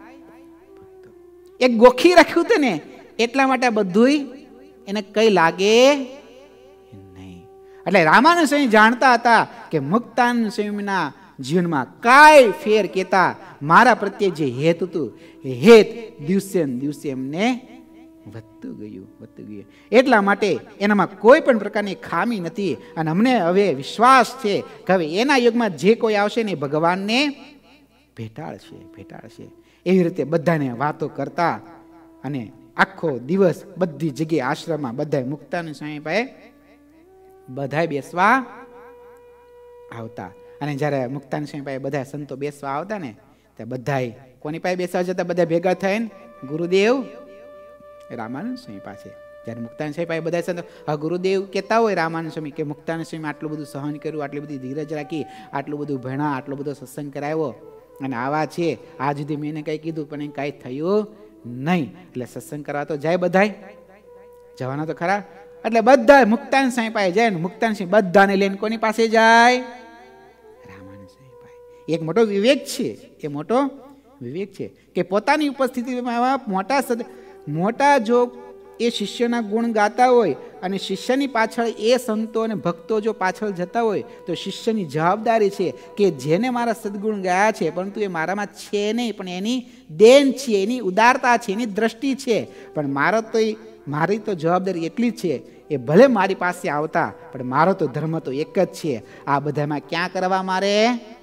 એક ગોખી રાખ્યું હતું ને એટલા માટે બધું એને કઈ લાગે નહીં. એટલે રામાનંદ સ્વામી જાણતા હતા કે મુક્તાનંદ સ્વામીના જીવનમાં કાંઈ ફેર કેતા મારા પ્રત્યે જે હેત હતું એ હેત દિવસે દિવસે એમને વધતું ગયું વધતું ગયું એટલા માટે એનામાં કોઈ પણ પ્રકારની ખામી નથી. અને અમને હવે વિશ્વાસ છે કે હવે એના યુગમાં જે કોઈ આવશે ને ભગવાનને ભેટાડશે ભેટાડશે એવી રીતે બધાને વાતો કરતા અને આખો દિવસ બધી જગ્યાએ આશ્રમમાં બધા મુક્તાનંદ સ્વામી પાસે બધા બેસવા આવતા. અને જ્યારે મુક્તાનંદ સ્વામી પાસે બધા સંતો બેસવા આવતા ને ત્યાં બધા કોની પાસે બેસવા જતા બધા ભેગા થઈને ગુરુદેવ રામાનંદ સ્વામી પાસે. જ્યારે મુક્તાનંદ સ્વામી પાસે બધા સંતો હા ગુરુદેવ કહેતા હોય રામાનંદ સ્વામી કે મુક્તાનંદ સ્વામી આટલું બધું સહન કર્યું, આટલી બધી ધીરજ રાખી, આટલું બધું ભણ્યા, આટલો બધો સત્સંગ કરાવ્યો અને આવા છે આજ સુધી મેં એને કંઈ કીધું પણ એ કાંઈ થયું નહીં. એટલે સત્સંગ કરવા તો જાય બધાય જવાના તો ખરા. એટલે બધા મુક્તાનંદ સ્વામી પાસે જાય ને મુક્તાનંદ સ્વામી બધાને લઈને કોની પાસે જાય? રામાનંદ સ્વામી પાસે. એક મોટો વિવેક છે એ મોટો વિવેક છે કે પોતાની ઉપસ્થિતિમાં મોટા મોટા જો એ શિષ્યના ગુણ ગાતા હોય અને શિષ્યની પાછળ એ સંતો અને ભક્તો જો પાછળ જતા હોય તો શિષ્યની જવાબદારી છે કે જેને મારા સદગુણ ગયા છે પરંતુ એ મારામાં છે નહીં, પણ એની દેન છે, એની ઉદારતા છે, એની દ્રષ્ટિ છે, પણ મારો તો મારી તો જવાબદારી એટલી જ છે એ ભલે મારી પાસે આવતા પણ મારો તો ધર્મ તો એક જ છે. આ બધામાં ક્યાં કરવા મારે?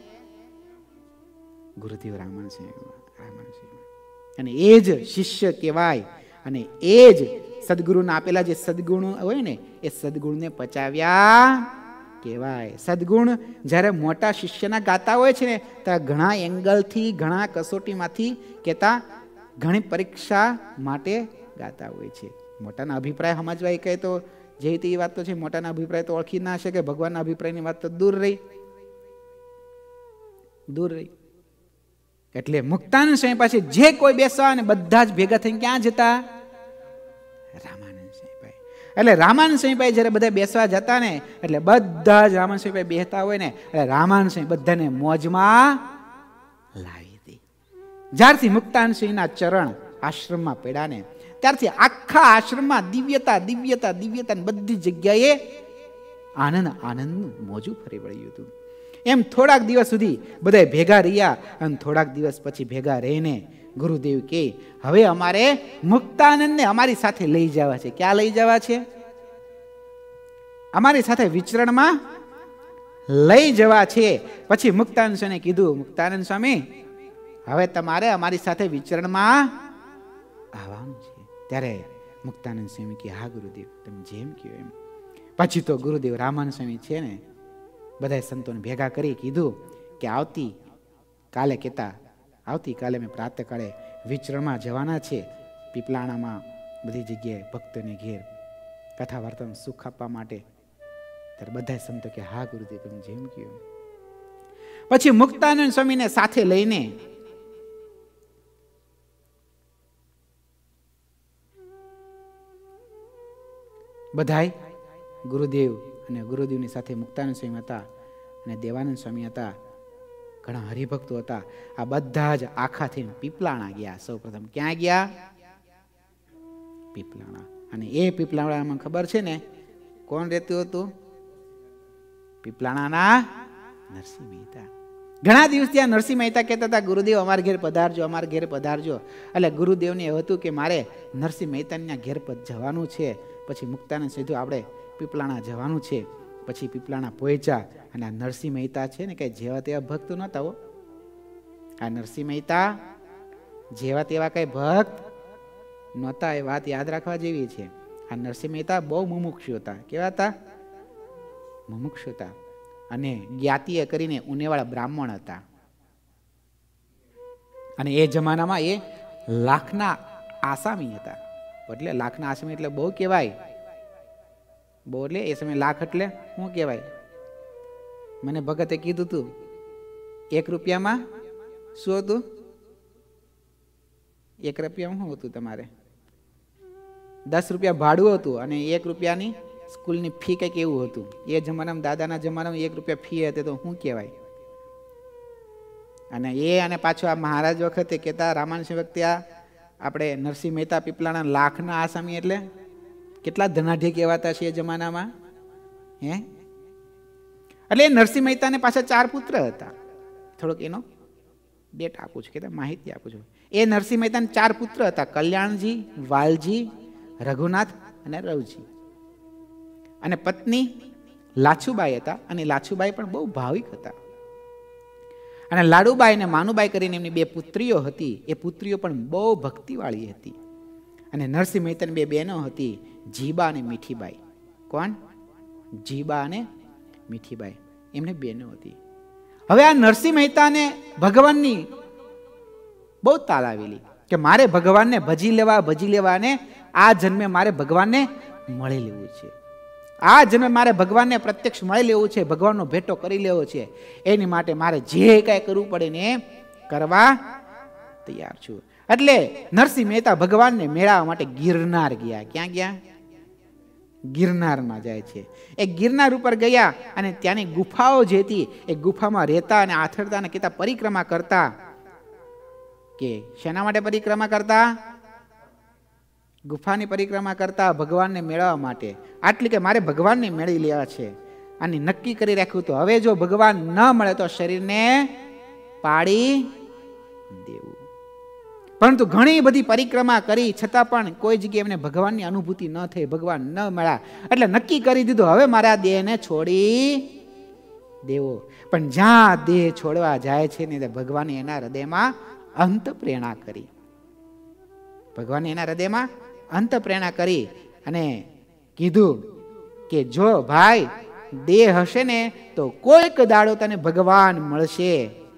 ગુરુદેવ રામાનંદ સ્વામી રામાનંદ સ્વામી. અને એ જ શિષ્ય કહેવાય. અને એ જ સદગુરુના આપેલા જે સદગુણ હોય ને એ સદગુણને પચાવ્યા કહેવાય. સદગુણ જ્યારે મોટા શિષ્યના ગાતા હોય છે ને ત્યારે ઘણા એંગલથી ઘણા કસોટીમાંથી કહેતા ઘણી પરીક્ષા માટે ગાતા હોય છે. મોટાના અભિપ્રાય સમજવા કહે તો જે તે વાત તો છે, મોટાના અભિપ્રાય તો ઓળખી ના શકે, ભગવાનના અભિપ્રાયની વાત તો દૂર રહી દૂર રહી. એટલે મુક્તાનંદ સ્વામી પાસે જે કોઈ બેસવા અને બધા જ ભેગા થઈને ક્યાં જતા? રામાનંદ સ્વામી પાસે. એટલે રામાનંદ સ્વામી પાસે જયારે બધા બેસવા જતા ને એટલે બધા જ રામાનંદ સ્વામી પાસે બેસતા હોય ને એટલે રામાનંદ સ્વામી બધાને મોજમાં લાવી દે. જ્યારથી મુક્તાનંદ સ્વામીના ચરણ આશ્રમમાં પડ્યા ને ત્યારથી આખા આશ્રમમાં દિવ્યતા દિવ્યતા દિવ્યતા બધી જગ્યાએ આનંદ આનંદનું મોજું ફરી વળ્યું હતું. એમ થોડાક દિવસ સુધી બધા ભેગા રહ્યા અને થોડાક દિવસ પછી ભેગા રહીને ગુરુદેવ કે હવે અમારે મુક્તાનંદને અમારી સાથે લઈ જવા છે. ક્યાં લઈ જવા છે? અમારી સાથે વિચરણમાં લઈ જવા છે. પછી મુક્તાનંદ સ્વામીને કીધું, મુક્તાનંદ સ્વામી હવે તમારે અમારી સાથે વિચરણમાં આવવાનું છે. ત્યારે મુક્તાનંદ સ્વામી કે હા ગુરુદેવ તમે જેમ કહો એમ. પછી તો ગુરુદેવ રામાનંદ સ્વામી છે ને બધા સંતોને ભેગા કરી કીધું કે આવતી કાલે કહેતા આવતીકાલે મેં પ્રાતઃકાળે વિચરણમાં જવાના છે પીપલાણામાં બધી જગ્યાએ ભક્તોને ઘેર કથા વાર્તાનું સુખ આપવા માટે. ત્યારે બધા સંતો કે હા ગુરુદેવ તમે જેમ કહ્યું. પછી મુક્તાનંદ સ્વામીને સાથે લઈને બધાય ગુરુદેવ અને ગુરુદેવની સાથે મુક્તાનંદ સ્વામી હતા અને દેવાનંદ સ્વામી હતા, ઘણા હરિભક્તો હતા. આ બધા જ આખાથી પીપલાણા ગયા. સૌ પ્રથમ ક્યાં ગયા? પીપલાણા. અને એ પીપલાણામાં ખબર છે ને કોણ રહેતું હતું? પીપલાણાના નરસિંહ મહેતા. ઘણા દિવસ ત્યાં નરસિંહ મહેતા કહેતા હતા ગુરુદેવ અમારા ઘેર પધારજો, અમારા ઘેર પધારજો. એટલે ગુરુદેવને એવું હતું કે મારે નરસિંહ મહેતાના ઘેર જવાનું છે. પછી મુક્તાનંદ સીધું આપણે પીપલાણા જવાનું છે. પછી પીપલાણા પહોંચ્યા અને આ નરસિંહ મહેતા છે ને કઈ જેવા તેવા ભક્ત નહોતા હો. આ નરસિંહ મહેતા જેવા તેવા કઈ ભક્ત નહોતા, એ વાત યાદ રાખવા જેવી છે. આ નરસિંહ મહેતા બહુ મુમુક્ષુ હતા. કેવા હતા? મુમુક્ષુ હતા. અને જ્ઞાતિએ કરીને ઉનેવાળા બ્રાહ્મણ હતા. અને એ જમાનામાં એ લાખના આસામી હતા. એટલે લાખના આસામી એટલે બહુ કહેવાય. બહુ એટલે એ સમય લાખ એટલે શું કહેવાય? મને ભગતે કીધું તું એક રૂપિયામાં શું હતું? એક રૂપિયામાં શું હતું તમારે? દસ રૂપિયા ભાડું હતું અને એક રૂપિયાની સ્કૂલની ફી કંઈક એવું હતું. એ જમાનામાં દાદાના જમાનામાં એક રૂપિયા ફી હતી તો શું કહેવાય. અને એ અને પાછો આ મહારાજ વખતે કહેતા રામાનસિંહ વખતે આ આપણે નરસિંહ મહેતા પીપળાના લાખના આસામી એટલે કેટલા ધનાઢ્ય કહેવાતા છે એ જમાનામાં. હે એટલે નરસિંહ મહેતાને પાછા ચાર પુત્ર હતા. થોડોક એનો ડેટ આપું છું, કે માહિતી આપું છું. એ નરસિંહ મહેતાને ચાર પુત્ર હતા, કલ્યાણજી, વાલજી, રઘુનાથ અને રવજી. અને પત્ની લાછુબાઈ હતા, અને લાછુબાઈ પણ બહુ ભાવિક હતા. અને લાડુબાઈ અને માનુબાઈ કરીને એમની બે પુત્રીઓ હતી. એ પુત્રીઓ પણ બહુ ભક્તિવાળી હતી. અને નરસિંહ મહેતાની બે બહેનો હતી, જીબા અને મીઠીબાઈ. કોણ? જીબા અને મીઠીબાઈ, એમને બહેનો હતી. હવે આ નરસિંહ મહેતાને ભગવાનની બહુ તાલ આવેલી કે મારે ભગવાનને ભજી લેવા ભજી લેવા અને આ જન્મે મારે ભગવાનને મળી લેવું છે. આ જન્મે મારે ભગવાનને પ્રત્યક્ષ મળી લેવું છે, ભગવાનનો ભેટો કરી લેવો છે. એની માટે મારે જે કાંઈ કરવું પડે ને કરવા તૈયાર છું. એટલે નરસિંહ મહેતા ભગવાનને મેળવવા માટે ગિરનાર ગયા. ક્યાં ગયા? ગિરનારમાં જાય છે. એ ગિરનાર ઉપર ગયા અને ત્યાંની ગુફાઓ જે હતી એ ગુફામાં રહેતા અને આથરતા અને કહેતા પરિક્રમા કરતા. કે શેના માટે પરિક્રમા કરતા? ગુફાની પરિક્રમા કરતા ભગવાનને મેળવવા માટે. આટલી કે મારે ભગવાનને મેળવી લેવા છે. અને નક્કી કરી રાખ્યું તો હવે જો ભગવાન ન મળે તો શરીરને પાડી દેવું. પરંતુ ઘણી બધી પરિક્રમા કરી છતાં પણ કોઈ જગ્યાએ એમને ભગવાનની અનુભૂતિ ન થઈ, ભગવાન ન મળ્યા. એટલે નક્કી કરી દીધું હવે મારા દેહને છોડી દેવો. પણ જ્યાં દેહ છોડવા જાય છે ને ભગવાને એના હૃદયમાં અંત પ્રેરણા કરી. ભગવાને એના હૃદયમાં અંત પ્રેરણા કરી અને કીધું કે જો ભાઈ દેહ હશે ને તો કોઈક દાડો તને ભગવાન મળશે.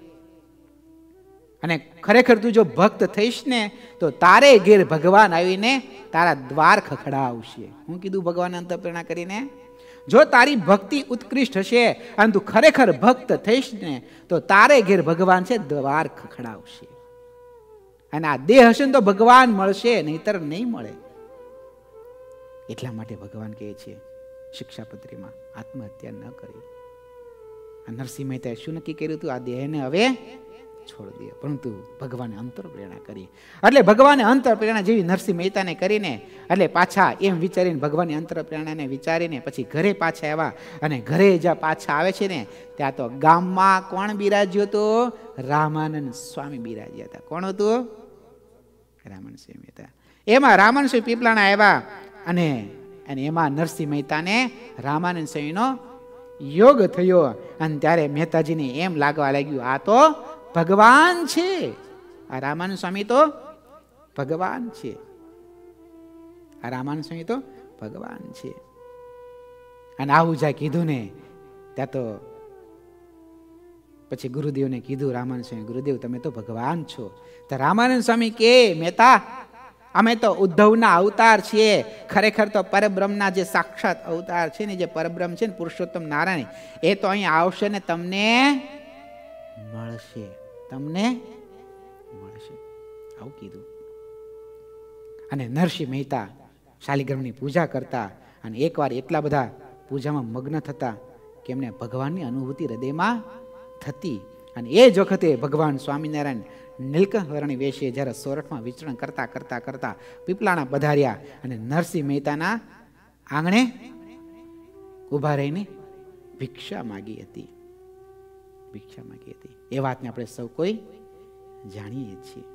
અને ખરેખર તું જો ભક્ત થઈશ ને તો તારે ઘેર ભગવાન આવીને તારા દ્વાર ખખડાવશે. હું કીધું ભગવાન અંત પ્રેરણા કરીને? જો તારી ભક્તિ ઉત્કૃષ્ટ હશે અને તું ખરેખર ભક્ત થઈશ ને તો તારે ઘેર ભગવાન છે દ્વાર ખખડાવશે. અને આ દેહ હશે ને તો ભગવાન મળશે, નહીતર નહીં મળે. એટલા માટે ભગવાન કહે છે શિક્ષાપત્રીમાં આત્મહત્યા ન કરી. આ નરસિંહ મહેતાએ શું નક્કી કર્યું હતું? આ દેહને હવે છોડી દે. પરંતુ ભગવાને અંતર પ્રેરણા કરી. એટલે ભગવાને અંતર પ્રેરણા જેવી નરસિંહ મહેતાને કરીને એટલે પાછા એમ વિચારીને ભગવાનની અંતર પ્રેરણાને વિચારીને પછી ઘરે પાછા આવ્યા. અને ઘરે જ્યાં પાછા આવે છે ને ત્યાં તો ગામમાં કોણ બિરાજ્યો હતો? રામાનંદ સ્વામી બિરાજ્યા હતા. કોણ હતું? રામાનંદ મહેતા. એમાં રામાનંદ પીપળાના આવ્યા અને અને એમાં નરસિંહ મહેતાને રામાનંદ સ્વામીનો યોગ થયો. અને ત્યારે મહેતાજીને એમ લાગવા લાગ્યું આ તો ભગવાન છે. આ રામાનંદ સ્વામી તો ભગવાન છે. આ રામાનંદ સ્વામી તો ભગવાન છે. અને આવું જાય કીધું ને ત્યાં તો પછી ગુરુદેવને કીધું રામાનંદ સ્વામી, ગુરુદેવ તમે તો ભગવાન છો. તો રામાનંદ સ્વામી કે મહેતા અમે તો ઉદ્ધવના અવતાર છીએ. ખરેખર તો પરબ્રહ્મના જે સાક્ષાત અવતાર છે ને, જે પરબ્રહ્મ છે ને પુરુષોત્તમ નારાયણ, એ તો અહીં આવશે ને તમને મળશે, તમને મળશે. આવું કીધું. અને નરસિંહ મહેતા શાલિગ્રામની પૂજા કરતા અને એકવાર એટલા બધા પૂજામાં મગ્ન થતા કે એમને ભગવાનની અનુભૂતિ હૃદયમાં થતી. અને એ જ વખતે ભગવાન સ્વામિનારાયણ નીલકંઠ વર્ણી વેશે જ્યારે સોરઠમાં વિચરણ કરતા કરતા કરતા પીપળાના પધાર્યા અને નરસિંહ મહેતાના આંગણે ઉભા રહીને ભિક્ષા માગી હતી. ભિક્ષા માગી હતી. એ વાતને આપણે સૌ કોઈ જાણીએ છીએ.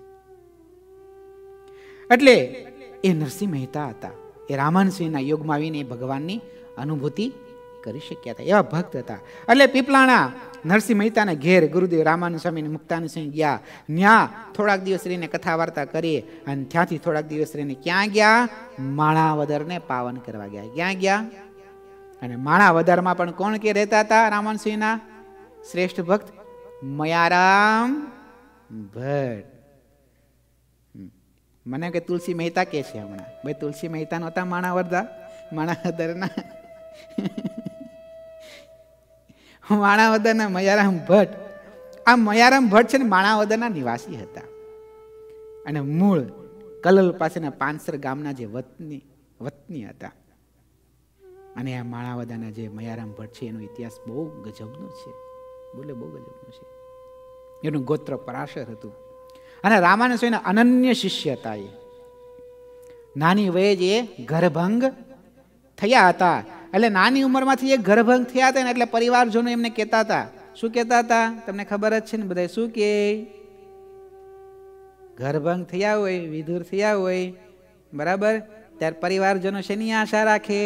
એટલે એ નરસિંહ મહેતા હતા. એ રામાનંદસિંહના યોગમાં આવીને ભગવાનની અનુભૂતિ કરી શક્યા હતા. એવા ભક્ત હતા. એટલે પીપળાના નરસિંહ મહેતાના ઘેર ગુરુદેવ રામાનંદ સ્વામી મુક્તાનંદ સિંહ ગયા. ત્યાં થોડાક દિવસ રહીને કથા વાર્તા કરી અને ત્યાંથી થોડાક દિવસ રહીને ક્યાં ગયા? માણાવદરને પાવન કરવા ગયા. ક્યાં ગયા? અને માણાવદરમાં પણ કોણ કે રહેતા હતા? રામાનંદ સિંહના શ્રેષ્ઠ ભક્ત મયારામ ભટ્ટ. મને કે તુલસી મહેતા કે છે હમણાં. ભાઈ તુલસી મહેતા નહોતા માણાવદર માણાવદરના માણાવદરના મયારામ ભટ્ટ. આ મયારામ ભટ્ટ છે ને માણાવદરના નિવાસી હતા અને મૂળ કલલ પાસેના પાંસર ગામના જે વતની વતની હતા. અને આ માણાવદાના જે મયારામ ભટ્ટ છે એનો ઇતિહાસ બહુ ગજબનો છે, બોલે બહુ ગજબનો છે. એનું ગોત્ર પરાશર હતું અને રામાનંદ સ્વામીના અનન્ય શિષ્ય હતા. એ નાની વયે જ એ ઘરભંગ થયા હતા. એટલે નાની ઉંમરમાંથી એ ઘરભંગ થયા હતા ને એટલે પરિવારજનો એમને કહેતા હતા. શું કહેતા હતા તમને ખબર જ છે ને બધા? શું કે ઘરભંગ થયા હોય, વિધુર થયા હોય, બરાબર, ત્યારે પરિવારજનો શેની આશા રાખે?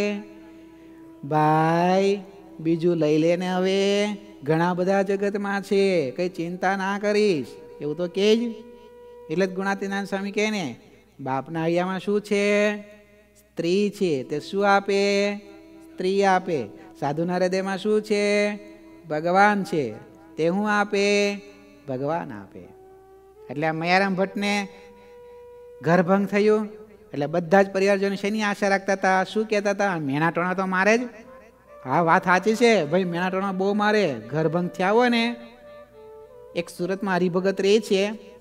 ભાઈ બીજું લઈ લે ને, હવે ઘણા બધા જગતમાં છે, કઈ ચિંતા ના કરીશ, એવું તો કે જ. એટલે જ ગુણાતીતાનંદ સ્વામી કહે ને, બાપના હૈયામાં શું છે? સ્ત્રી છે, તે શું આપે? સ્ત્રી આપે. સાધુના હૃદયમાં શું છે? ભગવાન છે, તે હું આપે? ભગવાન આપે. એટલે આ મયારામ ભટ્ટને ઘરભંગ થયું એટલે બધા જ પરિવારજનો શેની આશા રાખતા હતા? શું કહેતા હતા? મેણા ટોણા તો મારે જ. હા, વાત સાચી છે ભાઈ, મેણા ટોણા બહુ મારે. ઘરભંગ થયા હોય ને, એક સુરતમાં હરિભગત રહે છે,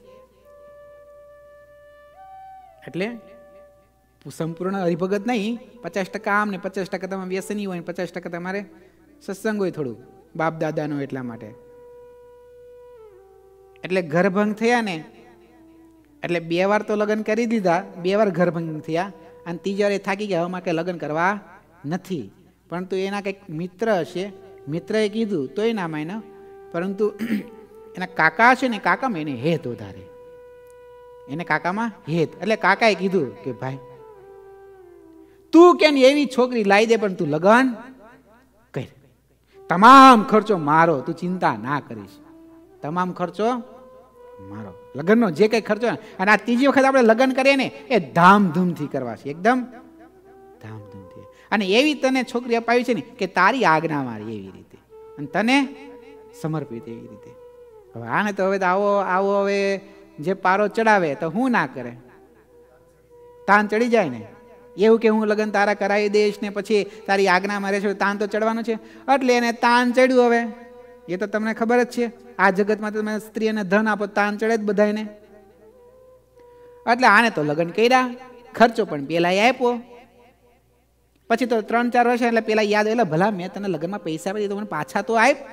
એટલે સંપૂર્ણ હરિભગત નહીં, પચાસ ટકા આમ ને પચાસ ટકા તમે વ્યસની હોય ને પચાસ ટકા તમારે સત્સંગ હોય થોડું બાપ દાદાનો, એટલા માટે. એટલે ઘરભંગ થયા ને એટલે બે વાર તો લગ્ન કરી દીધા, બે વાર ઘરભંગ થયા અને ત્રીજા વાર એ થાકી ગયા, હવે કે લગ્ન કરવા નથી. પરંતુ એના કંઈક મિત્ર હશે, મિત્રએ કીધું તોય ના માન્યો. પરંતુ એના કાકા છે ને, કાકામાં એને હેત વધારે, એને કાકામાં હેત. એટલે કાકાએ કીધું કે ભાઈ તું કે એવી છોકરી લાવી દે પણ તું લગ્ન કર, તમામ ખર્ચો મારો, તું ચિંતા ના કરીશ, તમામ ખર્ચો મારો, લગ્નનો જે કઈ ખર્ચો. અને આ ત્રીજી વખત આપણે લગ્ન કરીએ ને એ ધામધૂમથી કરવા છે, એકદમ ધામધૂમથી. અને એવી તને છોકરી અપાવી છે ને કે તારી આજ્ઞા મારી એવી રીતે, અને તને સમર્પિત એવી રીતે. હવે આને તો હવે આવો આવો હવે જે પારો ચડાવે તો હું ના કરે, તાન ચડી જાય ને. એવું કે હું લગ્ન તારા કરાવી દઈશ ને પછી તારી આજ્ઞા મારે છે, તાન તો ચડવાનું છે. એટલે એને તાન ચડ્યું. હવે એ તો તમને ખબર જ છે, આ જગતમાં તમે સ્ત્રી અને ધન આપો તાન ચડે જ બધાને. એટલે આને તો લગ્ન કર્યા, ખર્ચો પણ પેલા આપ્યો. પછી તો ત્રણ ચાર વર્ષ એટલે પેલા યાદ એટલે ભલા મેં તને લગ્નમાં પૈસા આપી દીધા, મને પાછા તો આપ.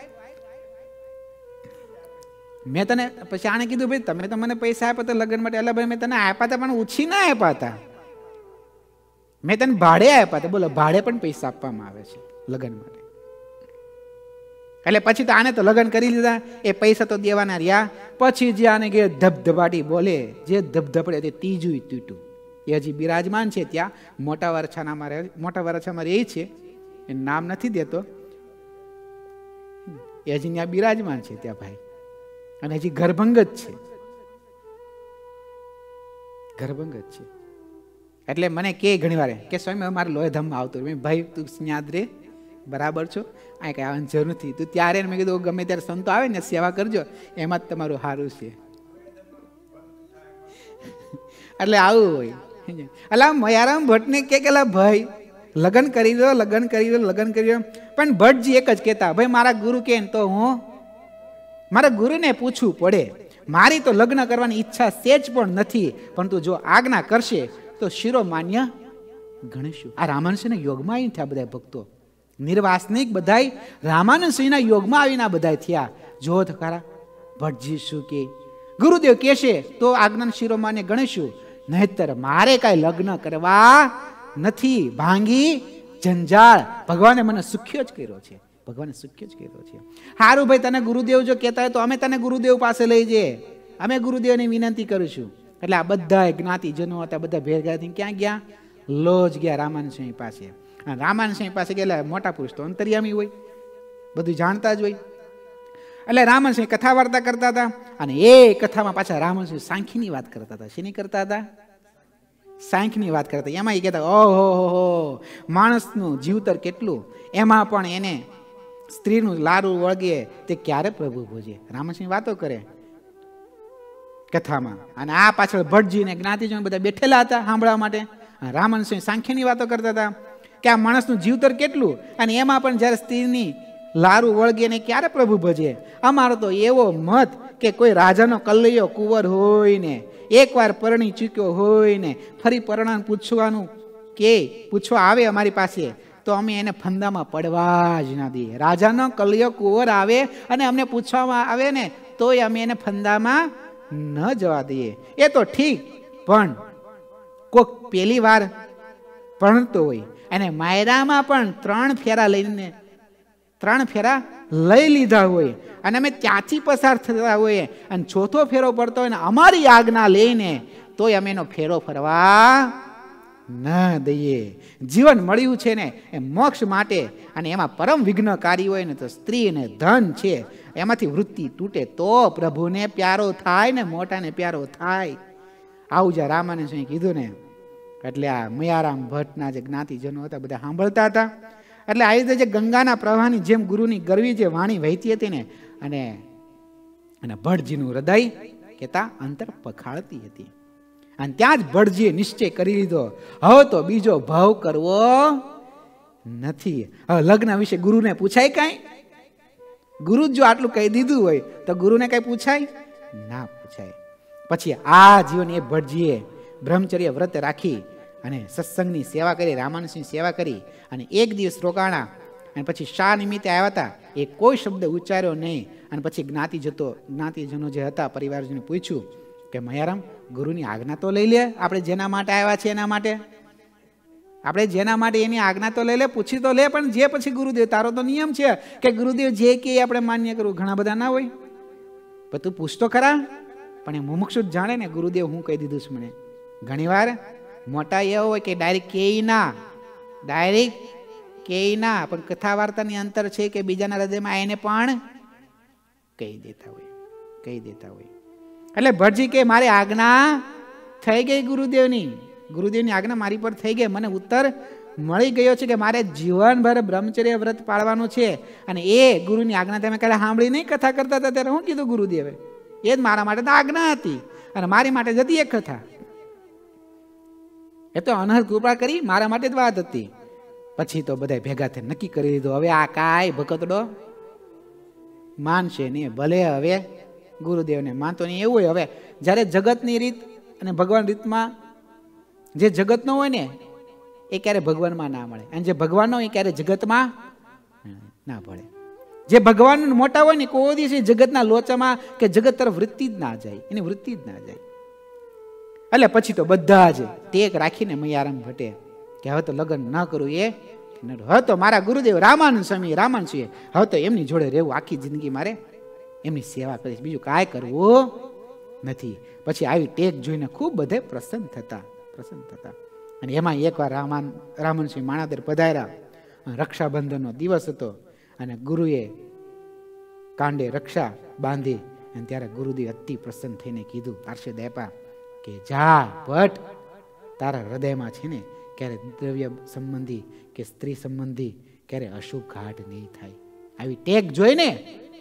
મેં તને પછી આને કીધું ભાઈ તમે તો મને પૈસા આપ્યા હતા લગ્ન માટે, એટલે ભાઈ મેં તને આપ્યા હતા પણ ઓછી ના આપ્યા હતા, મેં તને ભાડે આપ્યા હતા. બોલો, ભાડે પણ પૈસા આપવામાં આવે છે લગ્ન માટે. એટલે પછી તો આને તો લગ્ન કરી લીધા, એ પૈસા તો દેવાના રહ્યા. પછી જે આને કે ધબધબાટી બોલે, જે ધબધબડે તે ત્રીજું તૂટ્યું. એ હજી બિરાજમાન છે ત્યાં મોટા વરછાનામાં રહે, મોટા વરછામાં રહે છે, એનું નામ નથી દેતો, એ હજી ત્યાં બિરાજમાન છે ત્યાં ભાઈ. અને હજી ઘરભંગ જ છે, ઘરભંગ જ છે. એટલે મને કે ઘણી વાર કે સ્વામી અમારે લોહીધામમાં આવતું, ભાઈ તું યાદ રે, બરાબર છો, આ કઈ આવવાની જરૂર નથી, તું ત્યારે. મેં કીધું ગમે ત્યારે સંતો આવે ને સેવા કરજો, એમાં જ તમારું સારું છે. એટલે આવું હોય. એટલે મયારામ ભટ્ટને કે કેલા ભાઈ લગ્ન કરી દો, લગ્ન કરી દો, લગ્ન કરી દો. પણ ભટ્ટજી એક જ કહેતા, ભાઈ મારા ગુરુ કે તો હું મારા ગુરુને પૂછવું પડે, મારી તો લગ્ન કરવાની ઈચ્છા સેજ પણ નથી, પરંતુ જો આજ્ઞા કરશે તો શિરો માન્ય ગણીશું. આ રામાનુજના યોગમાં આવીને થયા બધા ભક્તો, નિર્વાસનિક બધા રામાનુજના યોગમાં આવીને આ બધા થયા. જો તો ખરા ભટ્ટજી શું કે, ગુરુદેવ કહેશે તો આજ્ઞા શિરો માન્ય ગણીશું, નહીતર મારે કાંઈ લગ્ન કરવા નથી. ભાંગી જંજાળ, ભગવાને મને સુખ્યો જ કર્યો છે, ભગવાને સુખ્ય જ કર્યો છે. સારું ભાઈ, તને ગુરુદેવ જો કહેતા હોય તો અમે તને ગુરુદેવ પાસે લઈ જઈએ, અમે ગુરુદેવની વિનંતી કરીશું. એટલે આ બધા જ્ઞાતિજનો હતા, બધા ભેગા થઈને ક્યાં ગયા? લોજ ગયા રામાનંદ સ્વામી પાસે. રામાનંદ સ્વામી પાસે ગયેલા મોટા પુરુષ તો અંતર્યામી હોય, બધું જાણતા જ હોય. એટલે રામાનંદ સ્વામી કથા વાર્તા કરતા હતા, અને એ કથામાં પાછા રામાનંદ સ્વામી સાંખીની વાત કરતા હતા. શેની કરતા હતા? સાંખની વાત કરતા. એમાં એ કહેતા ઓહો હો માણસનું જીવતર કેટલું, એમાં પણ એને સ્ત્રીનું લારું વળગે તે ક્યારે પ્રભુ ભોજે. રામસિંહ વાતો કરે કથામાં, અને આ પાછળ ભટ્ટજી ને જ્ઞાતિજનો બધા બેઠેલા હતા સાંભળવા માટે. રામસિંહ સાંખ્યની વાતો કરતા હતા કે આ માણસનું જીવતર કેટલું, અને એમાં પણ જયારે સ્ત્રીની લારું વળગે ને ક્યારે પ્રભુ ભજે. અમારો તો એવો મત કે કોઈ રાજાનો કલ્લૈયો કુંવર હોય ને એકવાર પરણી ચૂક્યો હોય ને ફરી પરણાને પૂછવાનું કે પૂછવા આવે અમારી પાસે, તો તો અમે એને ફંદામાં પડવા જ ના દઈએ. રાજાનો કલિયો કુંવર આવે અને અમને પૂછવામાં આવે ને તોય અમે એને ફંદામાં ન જવા દઈએ. એ તો ઠીક, પણ કોક પેલી વાર ભણતો હોય અને માયરામાં પણ ત્રણ ફેરા લઈને ત્રણ ફેરા લઈ લીધા હોય અને અમે ત્યાંથી પસાર થતા હોઈએ અને ચોથો ફેરો પડતો હોય ને અમારી આજ્ઞા લઈને તોય અમે એનો ફેરો ફરવા ન દઈએ. જીવન મળ્યું છે ને એ મોક્ષ માટે, અને એમાં પરમ વિઘ્નકારી હોય ને તો સ્ત્રી અને ધન છે. એમાંથી વૃત્તિ તૂટે તો પ્રભુને પ્યારો થાય ને મોટાને પ્યારો થાય. આવું જ્યાં રામાને શું કીધું ને, એટલે આ મયારામ ભટ્ટના જે જ્ઞાતિજનો હતા બધા સાંભળતા હતા. એટલે આવી રીતે જે ગંગાના પ્રવાહની જેમ ગુરુની ગરવી જે વાણી વહેતી હતી ને, અને અને ભટ્ટજીનું હૃદય કહેતા અંતર પખાળતી હતી. અને ત્યાં જ ભટ્ટજીએ નિશ્ચય કરી લીધો, હવે તો બીજો ભાવ કરવો નથી. હવે લગ્ન વિશે ગુરુને પૂછાય કાંઈ? ગુરુ જો આટલું કહી દીધું હોય તો ગુરુને કઈ પૂછાય? ના પૂછાય. પછી આ જીવન એ ભટ્ટજીએ બ્રહ્મચર્ય વ્રત રાખી અને સત્સંગની સેવા કરી, રામાનુજની સેવા કરી અને એક દિવસ રોકાણા અને પછી શા નિમિત્તે આવ્યા હતા એ કોઈ શબ્દ ઉચ્ચાર્યો નહીં. અને પછી જ્ઞાતિ જતો જ્ઞાતિજનો જે હતા પરિવારજને પૂછ્યું કે મયારામ ગુરુની આજ્ઞા તો લઈ લે, આપણે જેના માટે આવ્યા છે એના માટે, આપણે જેના માટે એની આજ્ઞા તો લઈ લે, પૂછી તો લે, પણ જે પછી ગુરુદેવ તારો તો નિયમ છે કે ગુરુદેવ જે કે આપણે માન્ય કરવું. ઘણા બધા ના હોય, પણ તું પૂછતો ખરા. પણ એ મુમુક્ષુ જાણે ને ગુરુદેવ હું કહી દીધું છે મને. ઘણી વાર મોટા એવો હોય કે ડાયરેક્ટ કે ના, ડાયરેક્ટ કે ના, પણ કથા વાર્તાની અંતર છે કે બીજાના હૃદયમાં એને પણ કહી દેતા હોય કહી દેતા હોય એટલે ભટ્ટજી કે મારી આજ્ઞા થઈ ગઈ ગુરુદેવની, ગુરુદેવની આજ્ઞા મારી પર થઈ ગઈ, મને ઉત્તર મળી ગયો છે કે મારે જીવનભર બ્રહ્મચર્ય વ્રત પાળવાનું છે. અને એ ગુરુની આજ્ઞા તમે કદાચ સાંભળી નહીં કથા કરતા હતા ત્યારે હું કીધું ગુરુદેવે, એ જ મારા માટે તો આજ્ઞા હતી અને મારી માટે જતી એક કથા. એ તો અનહદ કૃપા કરી મારા માટે જ વાત હતી. પછી તો બધા ભેગા થઈને નક્કી કરી દીધું, હવે આ કાંઈ ભગતડો માનશે નહીં, ભલે હવે ગુરુદેવને માનતો નહીં. એવું હોય હવે જ્યારે જગતની રીત અને ભગવાન રીતમાં જે જગતનો હોય ને એ ક્યારે ભગવાનમાં ના મળે, અને જે ભગવાનનો હોય ક્યારે જગતમાં ના ભળે. જે ભગવાન મોટા હોય ને કોઈ દિવસ જગતના લોચામાં કે જગત તરફ વૃત્તિ જ ના જાય, એની વૃત્તિ જ ના જાય. એટલે પછી તો બધા જ ટેક રાખીને મયારામ ભટ્ટે કે હવે તો લગ્ન ન કરું. એ હવે તો મારા ગુરુદેવ રામાનંદ સ્વામી રામાનંદ સ્વામી હવે તો એમની જોડે રહેવું, આખી જિંદગી મારે એમની સેવા કરીશ, બીજું કાંઈ કરવું નથી. પછી આવી ટેક જોઈને ખૂબ બધે પ્રસન્ન થતા પ્રસન્ન થતા અને એમાં એકવાર રામાન રામાનંદ સ્વામી માણાદર પધાર્યા. રક્ષાબંધનનો દિવસ હતો અને ગુરુએ કાંડે રક્ષા બાંધી અને ત્યારે ગુરુદેવ અતિ પ્રસન્ન થઈને કીધું, આશીર્વાદ આપ્યા કે જા ભટ્ટ, તારા હૃદયમાં છે ને ક્યારે દ્રવ્ય સંબંધી કે સ્ત્રી સંબંધી ક્યારે અશુભ ઘાટ નહીં થાય. આવી ટેક જોઈને,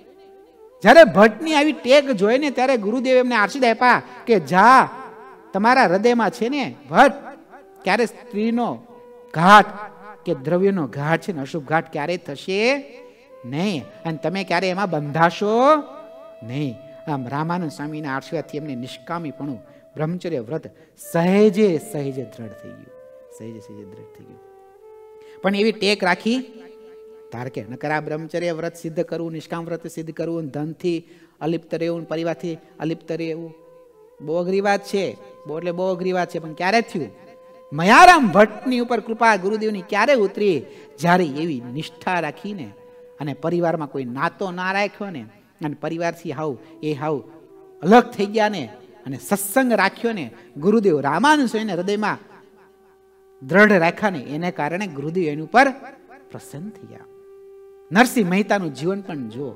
જ્યારે ભટ્ટની આવી ટેક જોઈને ત્યારે ગુરુદેવ એમને આશીર્વાદ આપ્યા કે જા, તમારા હૃદયમાં છે ને ભટ્ટ ક્યારે સ્ત્રીનો ઘાટ કે દ્રવ્યનો ઘાટ છે ને અશુભ ઘાટ ક્યારેય થશે નહીં અને તમે ક્યારે એમાં બંધાશો નહીં. આમ રામાનંદ સ્વામીના આશીર્વાદથી એમને નિષ્કામીપણું બ્રહ્મચર્ય વ્રત સહેજે સહેજે દ્રઢ થઈ ગયું, સહેજે સહેજે દ્રઢ થઈ ગયું. પણ એવી ટેક રાખી ધાર કે નકર આ બ્રહ્મચર્ય વ્રત સિદ્ધ કરવું, નિષ્કામ વ્રત સિદ્ધ કરવું, ધનથી અલિપ્ત રહેવું, પરિવારથી અલિપ્ત રહેવું બહુ અઘરી વાત છે, બહુ એટલે બહુ અઘરી વાત છે. પણ ક્યારે થયું? મયારામ ભટ્ટની ઉપર કૃપા ગુરુદેવની ક્યારે ઉતરી? જ્યારે એવી નિષ્ઠા રાખીને અને પરિવારમાં કોઈ નાતો ના રાખ્યો ને, અને પરિવારથી હાવ એ હાવ અલગ થઈ ગયા ને, અને સત્સંગ રાખ્યો ને, ગુરુદેવ રામાનંદ સ્વામીને હૃદયમાં દ્રઢ રાખ્યા ને, એને કારણે ગુરુદેવ એની ઉપર પ્રસન્ન થયા. નરસિંહ મહેતાનું જીવન પણ જુઓ.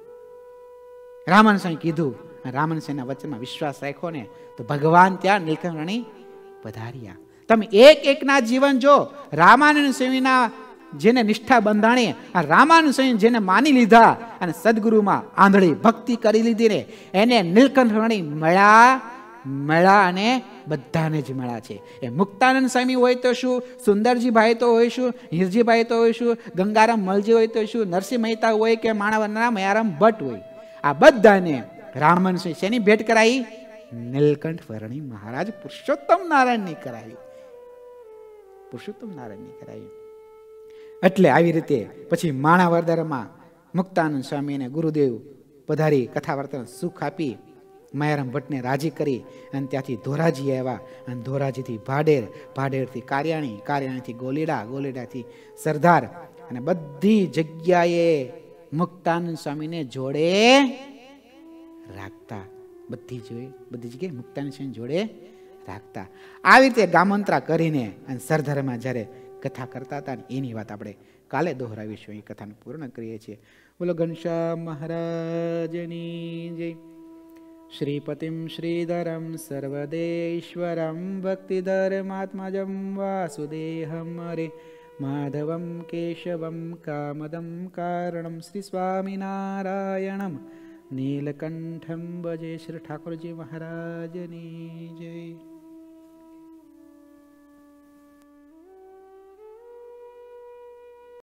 રામાનંદ સ્વામી કીધું, રામાનંદ સ્વામીના વચનમાં વિશ્વાસ રાખ્યો ને તો ભગવાન ત્યાં નીલકંઠ પધાર્યા. તમે એક એકના જીવન જો, રામાનંદ સ્વામીના જેને નિષ્ઠા બંધાણી, આ રામાનંદ સ્વામી જેને માની લીધા અને સદગુરુમાં આંધળી ભક્તિ કરી લીધી ને, એને નીલકંઠ મળ્યા મળ્યા અને બધાને જ મળ્યા છે. એ મુક્તાનંદ સ્વામી હોય તો શું, સુંદરજીભાઈ તો હોય શું, હીરજીભાઈ તો હોય શું, ગંગારામ મલજી હોય તો શું, નરસિંહ મહેતા હોય કે માણાવરના મયારામ ભટ્ટ હોય, આ બધાને રામાનંદ સ્વામી શેની ભેટ કરાવી? નીલકંઠ વર્ણી મહારાજ પુરુષોત્તમ નારાયણની કરાવી, પુરુષોત્તમ નારાયણની કરાવી. એટલે આવી રીતે પછી માણાવદરમાં મુક્તાનંદ સ્વામીને ગુરુદેવ પધારી કથા વાર્તાનું સુખ આપી માયારામ ભટ્ટને રાજી કરી અને ત્યાંથી ધોરાજી આવ્યા અને ધોરાજીથી ભાડેર, ભાડેરથી કારિયાણી, કારિયાણીથી ગોલીડા, ગોલીડાથી સરદાર અને બધી જગ્યાએ મુક્તાનંદ સ્વામીને જોડે રાખતા. બધી જોઈ બધી જગ્યાએ મુક્તાનંદ સ્વામી જોડે રાખતા. આવી રીતે ગામંત્રા કરીને અને સરદારમાં જ્યારે કથા કરતા હતા એની વાત આપણે કાલે દોહરાવીશું. એ કથાને પૂર્ણ કરીએ છીએ. બોલો ઘનશ્યામ મહારાજની જય. શ્રીપતિમ શ્રીધરમ સર્વદેશ્વરમ ભક્તિધર્માત્મજમ વાસુદેહમ હરે માધવમ કેશવમ કામદમ કારણમ શ્રી સ્વામિનારાયણમ નીલકંઠમ ભજે. શ્રી ઠાકોરજી મહારાજની જય.